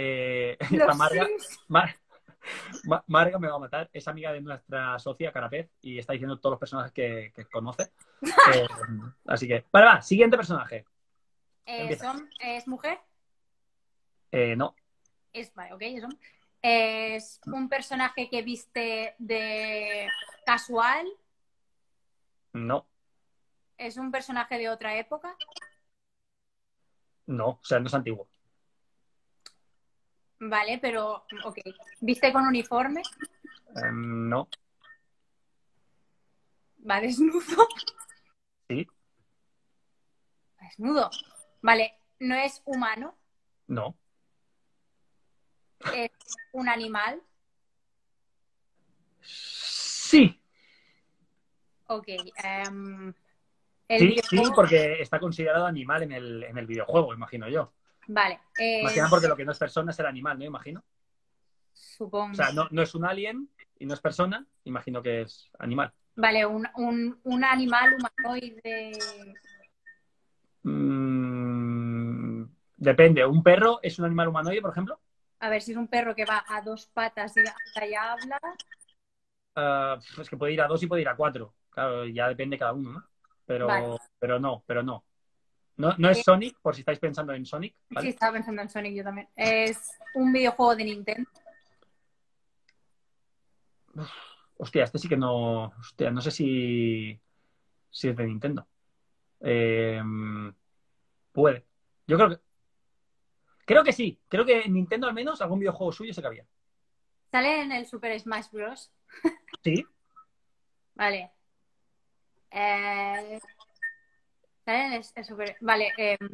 Marga me va a matar. Es amiga de nuestra socia, Carapez, y está diciendo todos los personajes que conoce. Así que, vale, siguiente personaje. ¿Es mujer? No. Vale, ok, es hombre. ¿Es un personaje que viste de casual? No. ¿Es un personaje de otra época? No, o sea, no es antiguo. Vale, pero, ok. ¿Viste con uniforme? No. Va desnudo. Sí, Va desnudo. Vale, no es humano, no. es un animal. Sí, Ok. El sí, videojuego. porque está considerado animal en el videojuego, imagino yo. Vale. Más que nada porque lo que no es persona es el animal, ¿no? Imagino. O Supongo. sea, no es un alien y no es persona, imagino que es animal. Vale, un animal humanoide. Mm, depende. ¿Un perro es un animal humanoide, por ejemplo? A ver si es un perro que va a dos patas y anda y habla. Es que puede ir a 2 y puede ir a 4. Claro, ya depende cada uno, ¿no? Vale. Pero no. No es Sonic, por si estáis pensando en Sonic, Sí, ¿vale? estaba pensando en Sonic yo también. Es un videojuego de Nintendo. Hostia, este sí que no. Hostia, no sé si es de Nintendo. Eh, puede. Yo creo que sí. Creo que en Nintendo al menos algún videojuego suyo se que había. Sale en el Super Smash Bros. Sí, Vale. Sale en el Super. Vale.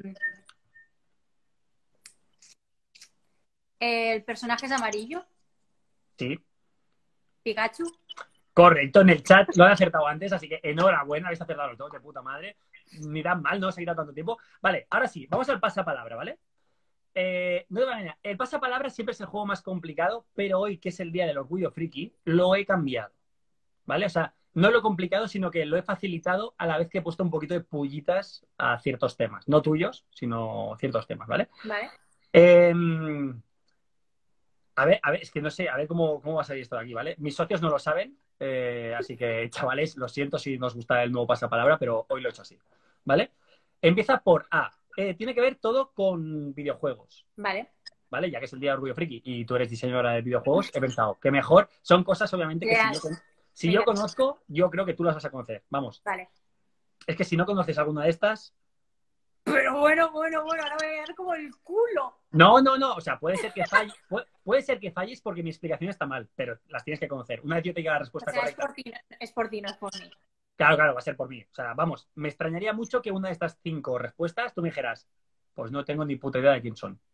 El personaje es amarillo. sí. Pikachu. Correcto, en el chat lo han acertado antes, así que enhorabuena, habéis acertado los dos, de puta madre. Ni tan mal, no os ha quitado tanto tiempo. Vale, ahora sí, vamos al pasapalabra, ¿vale? No de manera, el pasapalabra siempre es el juego más complicado, pero hoy, que es el día del orgullo friki, lo he cambiado, ¿vale? O sea, no lo he complicado, sino que lo he facilitado a la vez que he puesto un poquito de pullitas a ciertos temas. No tuyos, sino ciertos temas, ¿vale? Vale. Eh, a ver, es que no sé, a ver cómo va a salir esto de aquí, ¿vale? Mis socios no lo saben, así que, chavales, lo siento si nos gusta el nuevo pasapalabra, pero hoy lo he hecho así, ¿vale? Empieza por A. Tiene que ver todo con videojuegos, Vale. ¿vale? Ya que es el día de Orgullo Friki y tú eres diseñadora de videojuegos, he pensado que mejor son cosas, obviamente, que Ideal. si yo conozco, yo creo que tú las vas a conocer. Vamos, Vale. es que si no conoces alguna de estas, Pero bueno, ahora voy a quedar como el culo. no, o sea, puede ser que falles, puede ser que falles porque mi explicación está mal, pero las tienes que conocer. Una vez yo te diga la O respuesta sea, correcta, es por ti, no es por mí. claro, va a ser por mí. O sea, vamos, me extrañaría mucho que una de estas 5 respuestas tú me dijeras, pues no tengo ni puta idea de quién son.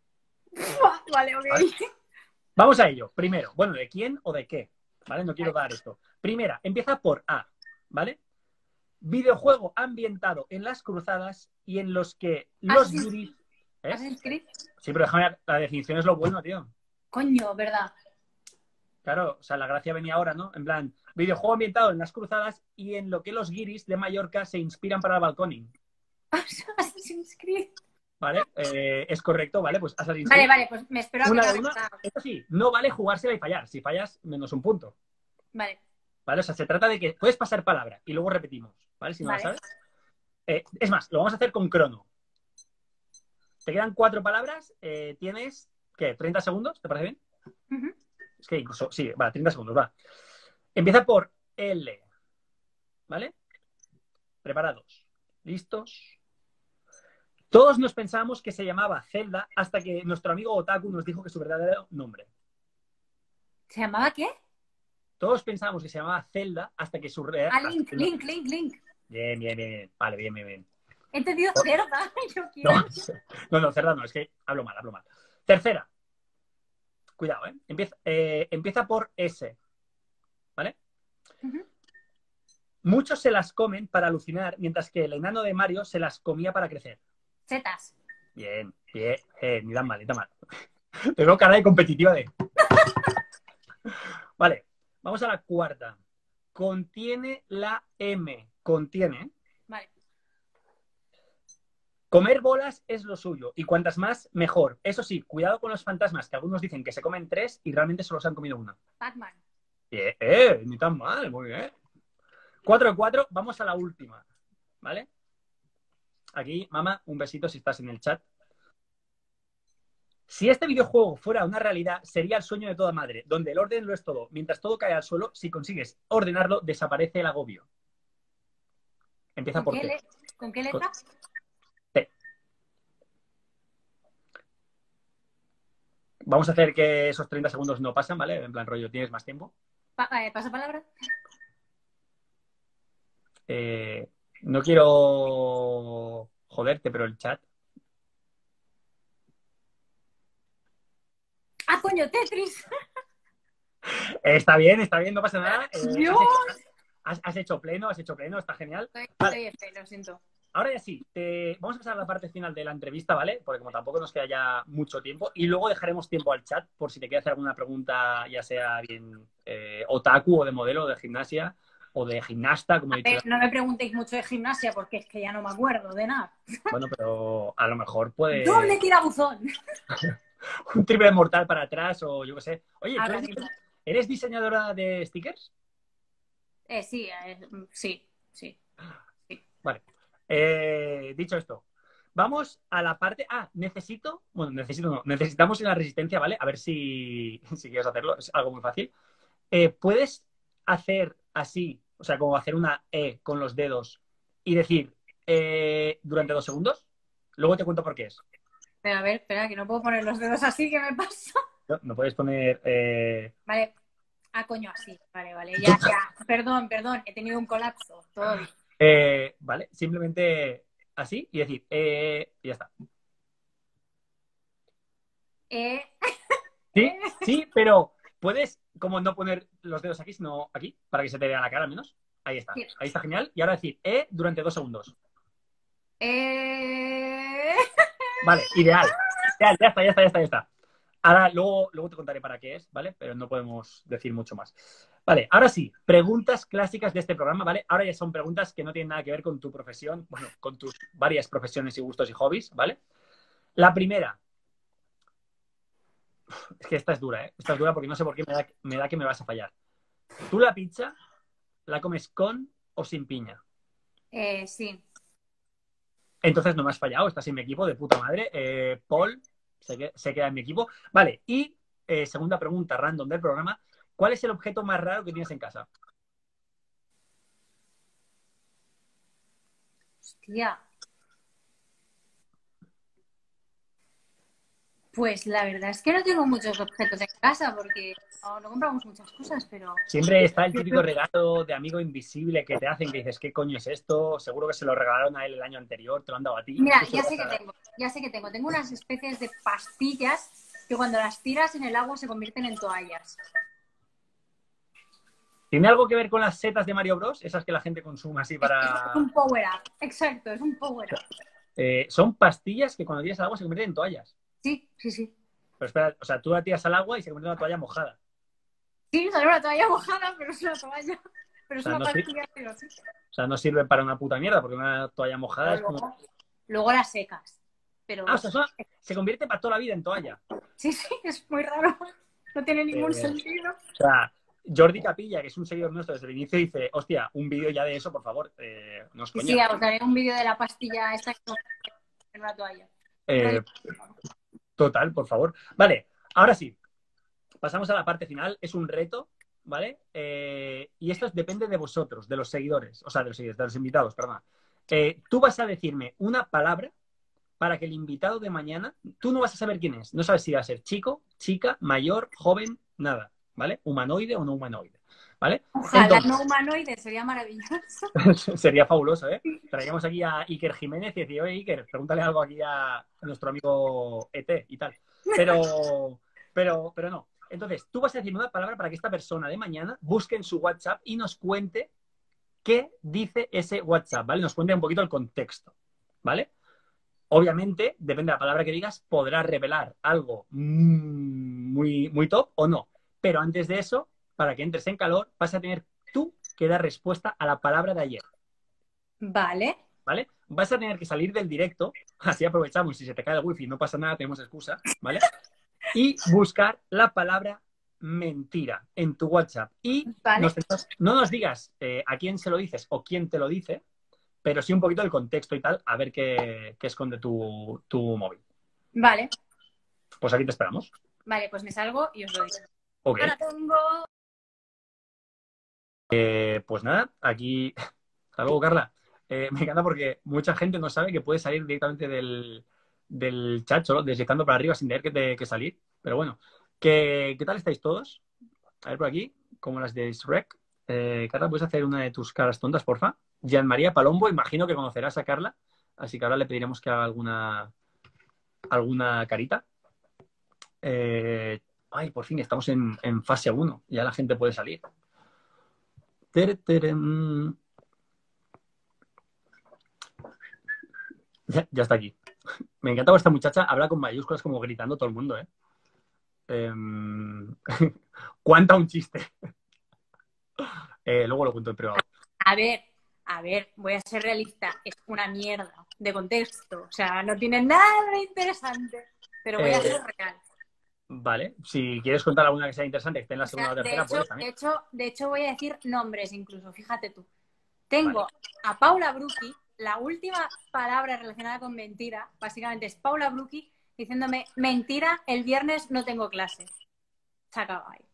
Vale, ok. ¿Vale? Vamos a ello. Primero, bueno, ¿de quién o de qué? ¿Vale? No quiero dar esto. Primera, empieza por A, ¿vale? Videojuego ambientado en las cruzadas y en los que los guiris... ¿Eh? ¿Assassin's Creed? Sí, pero déjame, la definición es lo bueno, tío. Coño, ¿verdad? Claro, o sea, la gracia venía ahora, ¿no? En plan, videojuego ambientado en las cruzadas y en lo que los guiris de Mallorca se inspiran para el balconing. Assassin's Creed. ¿Vale? Es correcto, ¿vale? Pues Assassin's Vale, Creed. vale, pues me espero a que Una me de una. hagas. Eso sí, no vale jugársela y fallar. Si fallas, menos un punto. Vale, ¿Vale? O sea, se trata de que puedes pasar palabra y luego repetimos. ¿Vale? Si no la vale. sabes. Es más, lo vamos a hacer con crono. Te quedan 4 palabras. Tienes, ¿qué? ¿30 segundos? ¿Te parece bien? Ujú. Es que incluso, sí, va, 30 segundos, va. Empieza por L. ¿Vale? Preparados. ¿Listos? Todos nos pensábamos que se llamaba Zelda hasta que nuestro amigo Otaku nos dijo que su verdadero nombre. ¿Se llamaba qué? Todos pensábamos que se llamaba Zelda hasta que su... Ah, Link. Bien. Vale, bien. He entendido cerda. Yo No, quiero. no, Cerda no, es que hablo mal. Tercera. Cuidado, ¿eh? Empieza por S. ¿Vale? Ujú. Muchos se las comen para alucinar, mientras que el enano de Mario se las comía para crecer. Setas. Bien. Ni tan mal. Tengo cara de competitiva de... Vale, vamos a la cuarta. Contiene la M. Contiene. Vale. Comer bolas es lo suyo y cuantas más, mejor. Eso sí, cuidado con los fantasmas, que algunos dicen que se comen 3 y realmente solo se han comido una. Pac-Man. Ni tan mal, muy bien. 4 de 4, vamos a la última. ¿Vale? Aquí, mamá, un besito si estás en el chat. Si este videojuego fuera una realidad, sería el sueño de toda madre, donde el orden lo es todo. Mientras todo cae al suelo, si consigues ordenarlo, desaparece el agobio. Empieza por T. ¿Con qué letra? T. Vamos a hacer que esos 30 segundos no pasan, ¿vale? En plan rollo, tienes más tiempo. ¿Pasa palabra? No quiero joderte, pero el chat. ¡Ah, coño, Tetris! Está bien, no pasa nada. ¡Dios! Has hecho pleno, está genial. Estoy F, lo siento. Ahora ya sí, vamos a pasar a la parte final de la entrevista, ¿vale? Porque como tampoco nos queda ya mucho tiempo. Y luego dejaremos tiempo al chat por si te quieres hacer alguna pregunta, ya sea bien otaku o de modelo, o de gimnasia, o de gimnasta, como he dicho. No me preguntéis mucho de gimnasia porque es que ya no me acuerdo de nada. Bueno, pero a lo mejor puede... ¡Doble tirabuzón! Un triple mortal para atrás o yo qué sé. Oye, ¿tú Ahora eres, mismo. eres diseñadora de stickers? Sí, sí. Vale. Dicho esto, vamos a la parte... necesitamos en la resistencia, ¿vale? A ver si quieres hacerlo, es algo muy fácil. ¿Puedes hacer así, o sea, como hacer una E con los dedos y decir durante 2 segundos? Luego te cuento por qué es. Pero a ver, espera, que no puedo poner los dedos así, ¿qué me pasa? No puedes poner... Vale. Ah, coño, así. Vale. Ya. Perdón, he tenido un colapso. Todo bien. Vale, simplemente así y decir, y ya está. Sí, pero puedes como no poner los dedos aquí, sino aquí, para que se te vea la cara al menos. Ahí está genial. Y ahora decir durante 2 segundos. Vale, ideal. Ya está. Ahora luego te contaré para qué es, ¿vale? Pero no podemos decir mucho más. Vale, ahora sí, preguntas clásicas de este programa, ¿vale? Ahora ya son preguntas que no tienen nada que ver con tu profesión, bueno, con tus varias profesiones y gustos y hobbies, ¿vale? La primera. Es que esta es dura, ¿eh? Esta es dura porque no sé por qué me da que me vas a fallar. ¿Tú la pizza la comes con o sin piña? Sí. Entonces no me has fallado, estás en mi equipo de puta madre. Paul se queda en mi equipo. Vale, y segunda pregunta random del programa. ¿Cuál es el objeto más raro que tienes en casa? Hostia. Pues la verdad es que no tengo muchos objetos en casa porque no compramos muchas cosas, pero... Siempre está el típico regalo de amigo invisible que te hacen que dices, ¿qué coño es esto? Seguro que se lo regalaron a él el año anterior, te lo han dado a ti. Mira, ya sé que tengo. Tengo unas especies de pastillas que cuando las tiras en el agua se convierten en toallas. ¿Tiene algo que ver con las setas de Mario Bros? Esas que la gente consume así para... Es un power-up, exacto, es un power-up. Son pastillas que cuando tiras al agua se convierten en toallas. Sí. Pero espera, o sea, tú la tiras al agua y se convierte en una toalla mojada. Sí, sale una toalla mojada, pero es una toalla. Pero es O sea, una pastilla, pero sí. O sea, no sirve para una puta mierda porque una toalla mojada es como... Luego las secas. Pero... o sea, se convierte para toda la vida en toalla. Sí, es muy raro. No tiene ningún sentido. O sea, Jordi Capilla, que es un seguidor nuestro desde el inicio, dice, hostia, un vídeo ya de eso, por favor. No os coña. Sí, os daré un vídeo de la pastilla esta que en una toalla. Total, por favor. Vale, ahora sí. Pasamos a la parte final. Es un reto, ¿vale? Y esto depende de vosotros, de los seguidores. O sea, de los invitados, perdón. Tú vas a decirme una palabra para que el invitado de mañana, tú no vas a saber quién es. No sabes si va a ser chico, chica, mayor, joven, nada, ¿vale? Humanoide o no humanoide, ¿vale? Ojalá entonces, no humanoide, sería maravilloso. sería fabuloso, ¿eh? Traíamos aquí a Iker Jiménez y decía, oye, Iker, pregúntale algo aquí a nuestro amigo ET y tal. Pero no. Entonces, tú vas a decir una palabra para que esta persona de mañana busque en su WhatsApp y nos cuente qué dice ese WhatsApp, ¿vale? Nos cuente un poquito el contexto, ¿vale? Obviamente, depende de la palabra que digas, podrás revelar algo muy, muy top o no. Pero antes de eso, para que entres en calor, vas a tener tú que dar respuesta a la palabra de ayer. Vale. ¿Vale? Vas a tener que salir del directo, así aprovechamos, si se te cae el wifi, no pasa nada, tenemos excusa, ¿vale? Y buscar la palabra mentira en tu WhatsApp. Y vale. no nos digas a quién se lo dices o quién te lo dice, pero sí un poquito el contexto y tal, a ver qué esconde tu móvil. Vale. Pues aquí te esperamos. Vale, pues me salgo y os lo digo. Ok. Ahora tengo... Pues nada, aquí... Hasta luego, Carla. Me encanta porque mucha gente no sabe que puede salir directamente del chat solo deslizando para arriba sin tener que salir. Pero bueno, ¿qué tal estáis todos? A ver por aquí, como las de Shrek. Carla, ¿puedes hacer una de tus caras tontas, porfa? Jean María Palombo, imagino que conocerás a Carla, así que ahora le pediremos que haga alguna carita. Ay, por fin, estamos en fase 1, ya la gente puede salir. Terem. Ya está aquí. Me encanta esta muchacha, habla con mayúsculas como gritando todo el mundo, ¿eh? Cuenta un chiste. Luego lo cuento en privado. A ver, voy a ser realista. Es una mierda de contexto. O sea, no tiene nada de interesante. Pero voy a ser real. Vale, si quieres contar alguna que sea interesante, que esté en la O sea, segunda o tercera, puedes también. de hecho, voy a decir nombres incluso, fíjate tú. Tengo Vale. a Paula Brucchi, la última palabra relacionada con mentira, básicamente es Paula Brucchi diciéndome, mentira, el viernes no tengo clase. Se acaba ahí.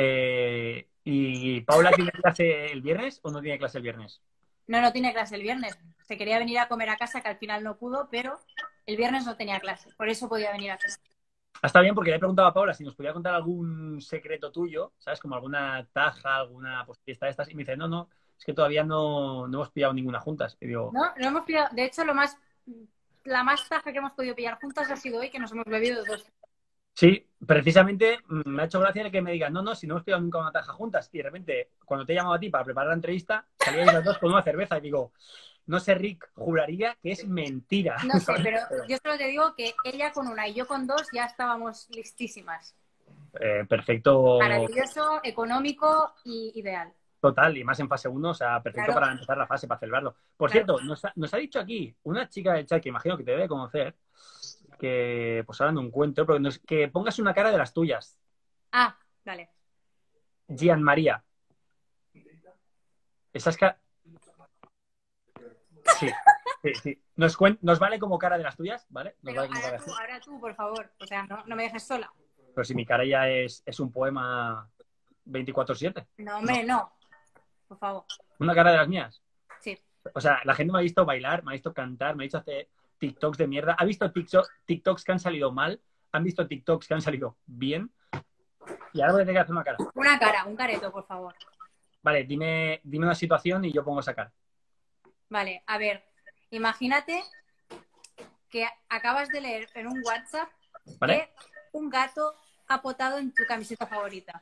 ¿Y Paula tiene clase el viernes o no tiene clase el viernes? No tiene clase el viernes. Se quería venir a comer a casa, que al final no pudo, pero el viernes no tenía clase. Por eso podía venir a casa. Está bien, porque le he preguntado a Paula si nos podía contar algún secreto tuyo, ¿sabes? Como alguna taja, alguna fiesta de estas. Y me dice, no, es que todavía no hemos pillado ninguna juntas. Y digo, No hemos pillado. De hecho, la más taja que hemos podido pillar juntas ha sido hoy, que nos hemos bebido 2. sí, precisamente me ha hecho gracia el que me digan, no, si no hemos pillado nunca una taja juntas. Y de repente, cuando te he llamado a ti para preparar la entrevista, salíais las dos con una cerveza y digo, no sé, Rick, juraría que es mentira. No sé, pero yo solo te digo que ella con una y yo con 2 ya estábamos listísimas. Perfecto. Maravilloso, económico y ideal. Total, y más en fase 1, o sea, perfecto Claro. para empezar la fase, para celebrarlo. Por Claro. cierto, nos ha dicho aquí una chica del chat que imagino que te debe conocer, que, pues ahora no encuentro, pero que pongas una cara de las tuyas. Ah, dale. Gian María. Esas caras... Sí. Nos vale como cara de las tuyas, ¿vale? Nos Pero vale como cara de las tuyas. ahora tú, por favor. O sea, no me dejes sola. Pero si mi cara ya es un poema 24/7. No, hombre, no. Por favor. Una cara de las mías. Sí. O sea, la gente me ha visto bailar, me ha visto cantar, me ha visto hacer TikToks de mierda. ¿Ha visto TikToks que han salido mal? ¿Han visto TikToks que han salido bien? Y ahora voy a tener que hacer una cara. Una cara, un careto, por favor. Vale, dime una situación y yo pongo esa cara. Vale, a ver. Imagínate que acabas de leer en un WhatsApp ¿Vale? que un gato ha potado en tu camiseta favorita.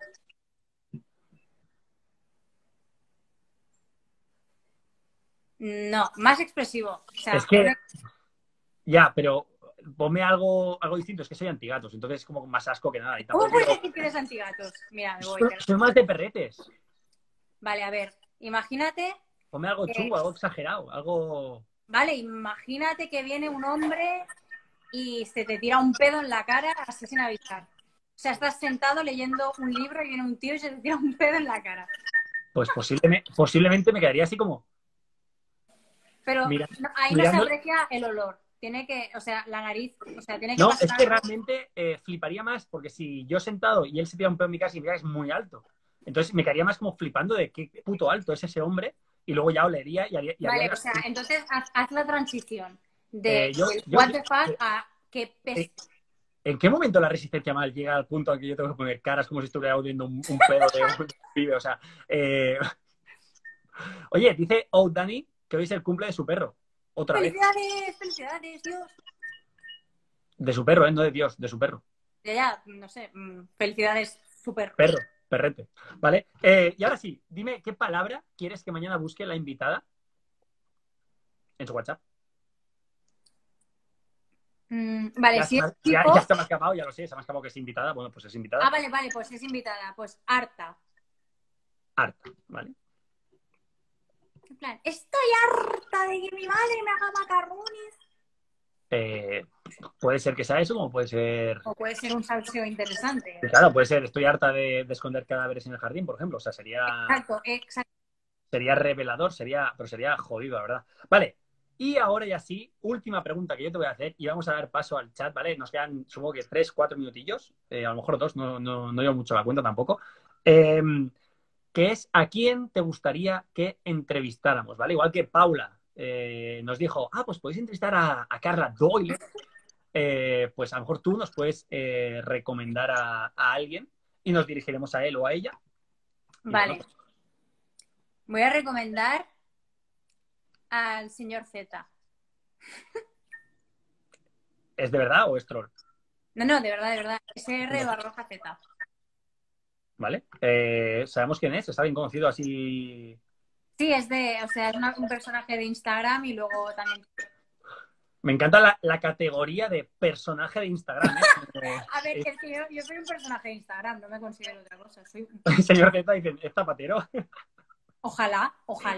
No, más expresivo. O sea, Es que... Ya, pero ponme algo distinto. Es que soy antigatos, entonces es como más asco que nada. Y ¿Cómo tampoco puedes quiero... decir que eres antigatos? Mira, me voy. Soy más de perretes. Vale, a ver. Imagínate... Ponme algo chungo, algo exagerado, algo... Vale, imagínate que viene un hombre y se te tira un pedo en la cara así sin avisar. O sea, estás sentado leyendo un libro y viene un tío y se te tira un pedo en la cara. Pues posiblemente me quedaría así como... Pero Mira, ahí no se aprecia el olor. Tiene que, o sea, la nariz, o sea, tiene que No, pasar... es que realmente fliparía más porque si yo sentado y él se tira un pedo en mi casa y mi casa es muy alto. Entonces me quedaría más como flipando de qué puto alto es ese hombre y luego ya olería y haría... Vale, o sea, entonces haz la transición de what the fuck a qué pez... ¿En qué momento la resistencia mal llega al punto en que yo tengo que poner caras como si estuviera oliendo un pedo de un pibe? O sea, Oye, dice Oh Dani que hoy es el cumple de su perro. Otra vez. ¡Felicidades, Dios! De su perro, no de Dios, de su perro. Ya, no sé, felicidades, su perro. Perro, perrete. ¿Vale? Y ahora sí, dime qué palabra quieres que mañana busque la invitada en su WhatsApp. Vale, si es ya tipo... se me ha escapado, ya lo sé, se me ha escapado que es invitada. Bueno, pues es invitada. Ah, vale, pues es invitada. Pues harta. Harta, ¿vale? En plan, estoy harta de que mi madre me haga macarrones. Puede ser que sea eso, como puede ser... O puede ser un salseo interesante. Claro, puede ser, estoy harta de esconder cadáveres en el jardín, por ejemplo. O sea, sería... Exacto. Sería revelador, pero sería jodido, la verdad. Vale, y ahora ya sí, última pregunta que yo te voy a hacer y vamos a dar paso al chat, ¿vale? Nos quedan, supongo que 3, 4 minutillos, a lo mejor 2, no llevo mucho la cuenta tampoco. Que es ¿a quién te gustaría que entrevistáramos? ¿Vale? Igual que Paula nos dijo, pues podéis entrevistar a Carla Doyle. Pues a lo mejor tú nos puedes recomendar a alguien y nos dirigiremos a él o a ella. Vale. Voy a recomendar al señor Z. ¿Es de verdad o es troll? No, de verdad. SR_Z. ¿Vale? ¿Sabemos quién es? Está bien conocido así. Sí, es un personaje de Instagram y luego también. Me encanta la categoría de personaje de Instagram. A ver, es que yo soy un personaje de Instagram, no me considero otra cosa. El señor Z dice, ¿es zapatero? Ojalá.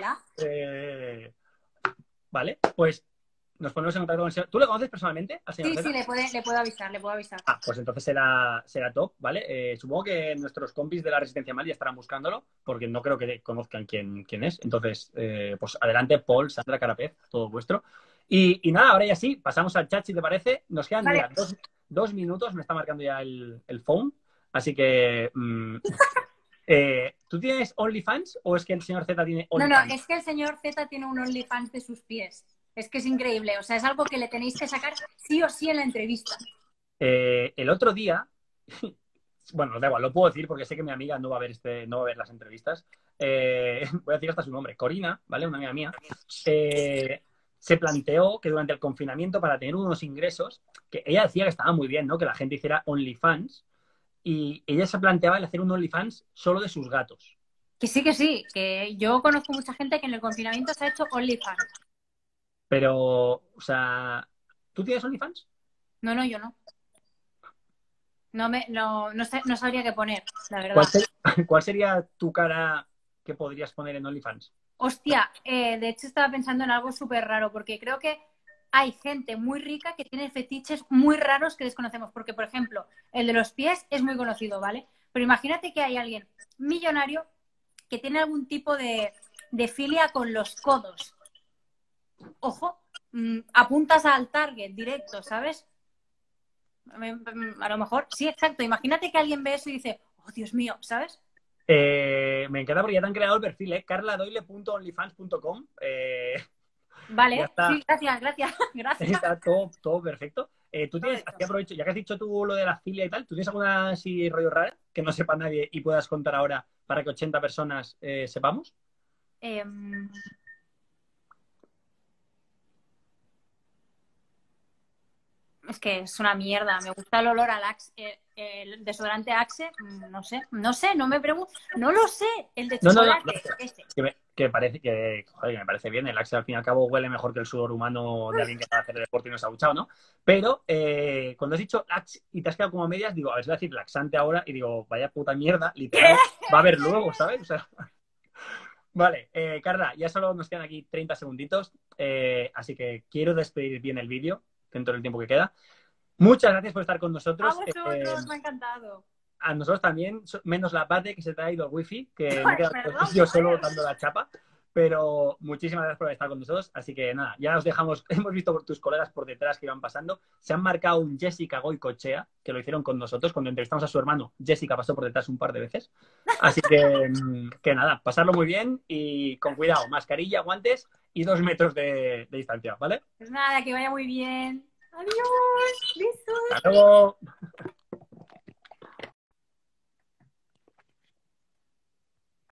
Vale, pues nos ponemos en contacto con el señor. ¿Tú le conoces personalmente al señor Z? Sí, le puedo avisar. Ah, pues entonces será top, ¿vale? Supongo que nuestros compis de la Resistencia Mal ya estarán buscándolo, porque no creo que conozcan quién es. Entonces, pues adelante, Paul, Sandra, Carapez, todo vuestro. Y nada, ahora ya sí, pasamos al chat, si te parece. Nos quedan, vale. mira, dos minutos, me está marcando ya el phone. Así que, ¿tú tienes OnlyFans o es que el señor Z tiene OnlyFans? No, es que el señor Z tiene un OnlyFans de sus pies. Es que es increíble, o sea, es algo que le tenéis que sacar sí o sí en la entrevista. El otro día, bueno, da igual, lo puedo decir porque sé que mi amiga no va a ver las entrevistas. Voy a decir hasta su nombre, Corina, ¿vale? Una amiga mía. Se planteó que durante el confinamiento, para tener unos ingresos, que ella decía que estaba muy bien, ¿no? Que la gente hiciera OnlyFans, y ella se planteaba el hacer un OnlyFans solo de sus gatos. Que sí, que yo conozco mucha gente que en el confinamiento se ha hecho OnlyFans. Pero, o sea, ¿tú tienes OnlyFans? No, yo no. No sabría qué poner, la verdad. ¿Cuál sería tu cara que podrías poner en OnlyFans? Hostia, de hecho estaba pensando en algo súper raro, porque creo que hay gente muy rica que tiene fetiches muy raros que desconocemos. Porque, por ejemplo, el de los pies es muy conocido, ¿vale? Pero imagínate que hay alguien millonario que tiene algún tipo de filia con los codos. Ojo, apuntas al target directo, ¿sabes? A lo mejor, sí, exacto. Imagínate que alguien ve eso y dice, oh, Dios mío, ¿sabes? Me encanta porque ya te han creado el perfil, ¿eh? carladoyle.onlyfans.com. Vale, Ya está. sí, gracias. Está todo perfecto. Tú tienes, aquí aprovecho, ya que has dicho tú lo de la filia y tal, ¿tú tienes alguna así rollo rara que no sepa nadie y puedas contar ahora para que 80 personas sepamos? Es que es una mierda. Me gusta el olor al Axe, el desodorante Axe. No sé, no me pregunto. No lo sé. El de chocolate. No. Ese. Que me parece bien. El Axe al fin y al cabo huele mejor que el sudor humano de alguien que va a hacer deporte y no se ha duchado, ¿no? Pero cuando has dicho Axe y te has quedado como a medias, digo, a ver si voy a decir laxante ahora y digo, vaya puta mierda, literal, va a haber luego, ¿sabes? O sea, vale, Carla, ya solo nos quedan aquí 30 segunditos, así que quiero despedir bien el vídeo dentro del tiempo que queda. Muchas gracias por estar con nosotros. A vosotros, me ha encantado. A nosotros también, menos la parte que se te ha ido el wifi, que me he quedado Perdón, yo solo dando la chapa. Pero muchísimas gracias por estar con nosotros. Así que nada, ya os dejamos. Hemos visto por tus colegas por detrás que iban pasando. Se han marcado un Jessica Goicochea, que lo hicieron con nosotros. Cuando entrevistamos a su hermano, Jessica pasó por detrás un par de veces. Así que nada, pasarlo muy bien y con cuidado. Mascarilla, guantes y 2 metros de distancia, ¿vale? Pues nada, que vaya muy bien. Adiós. Besos. Hasta luego.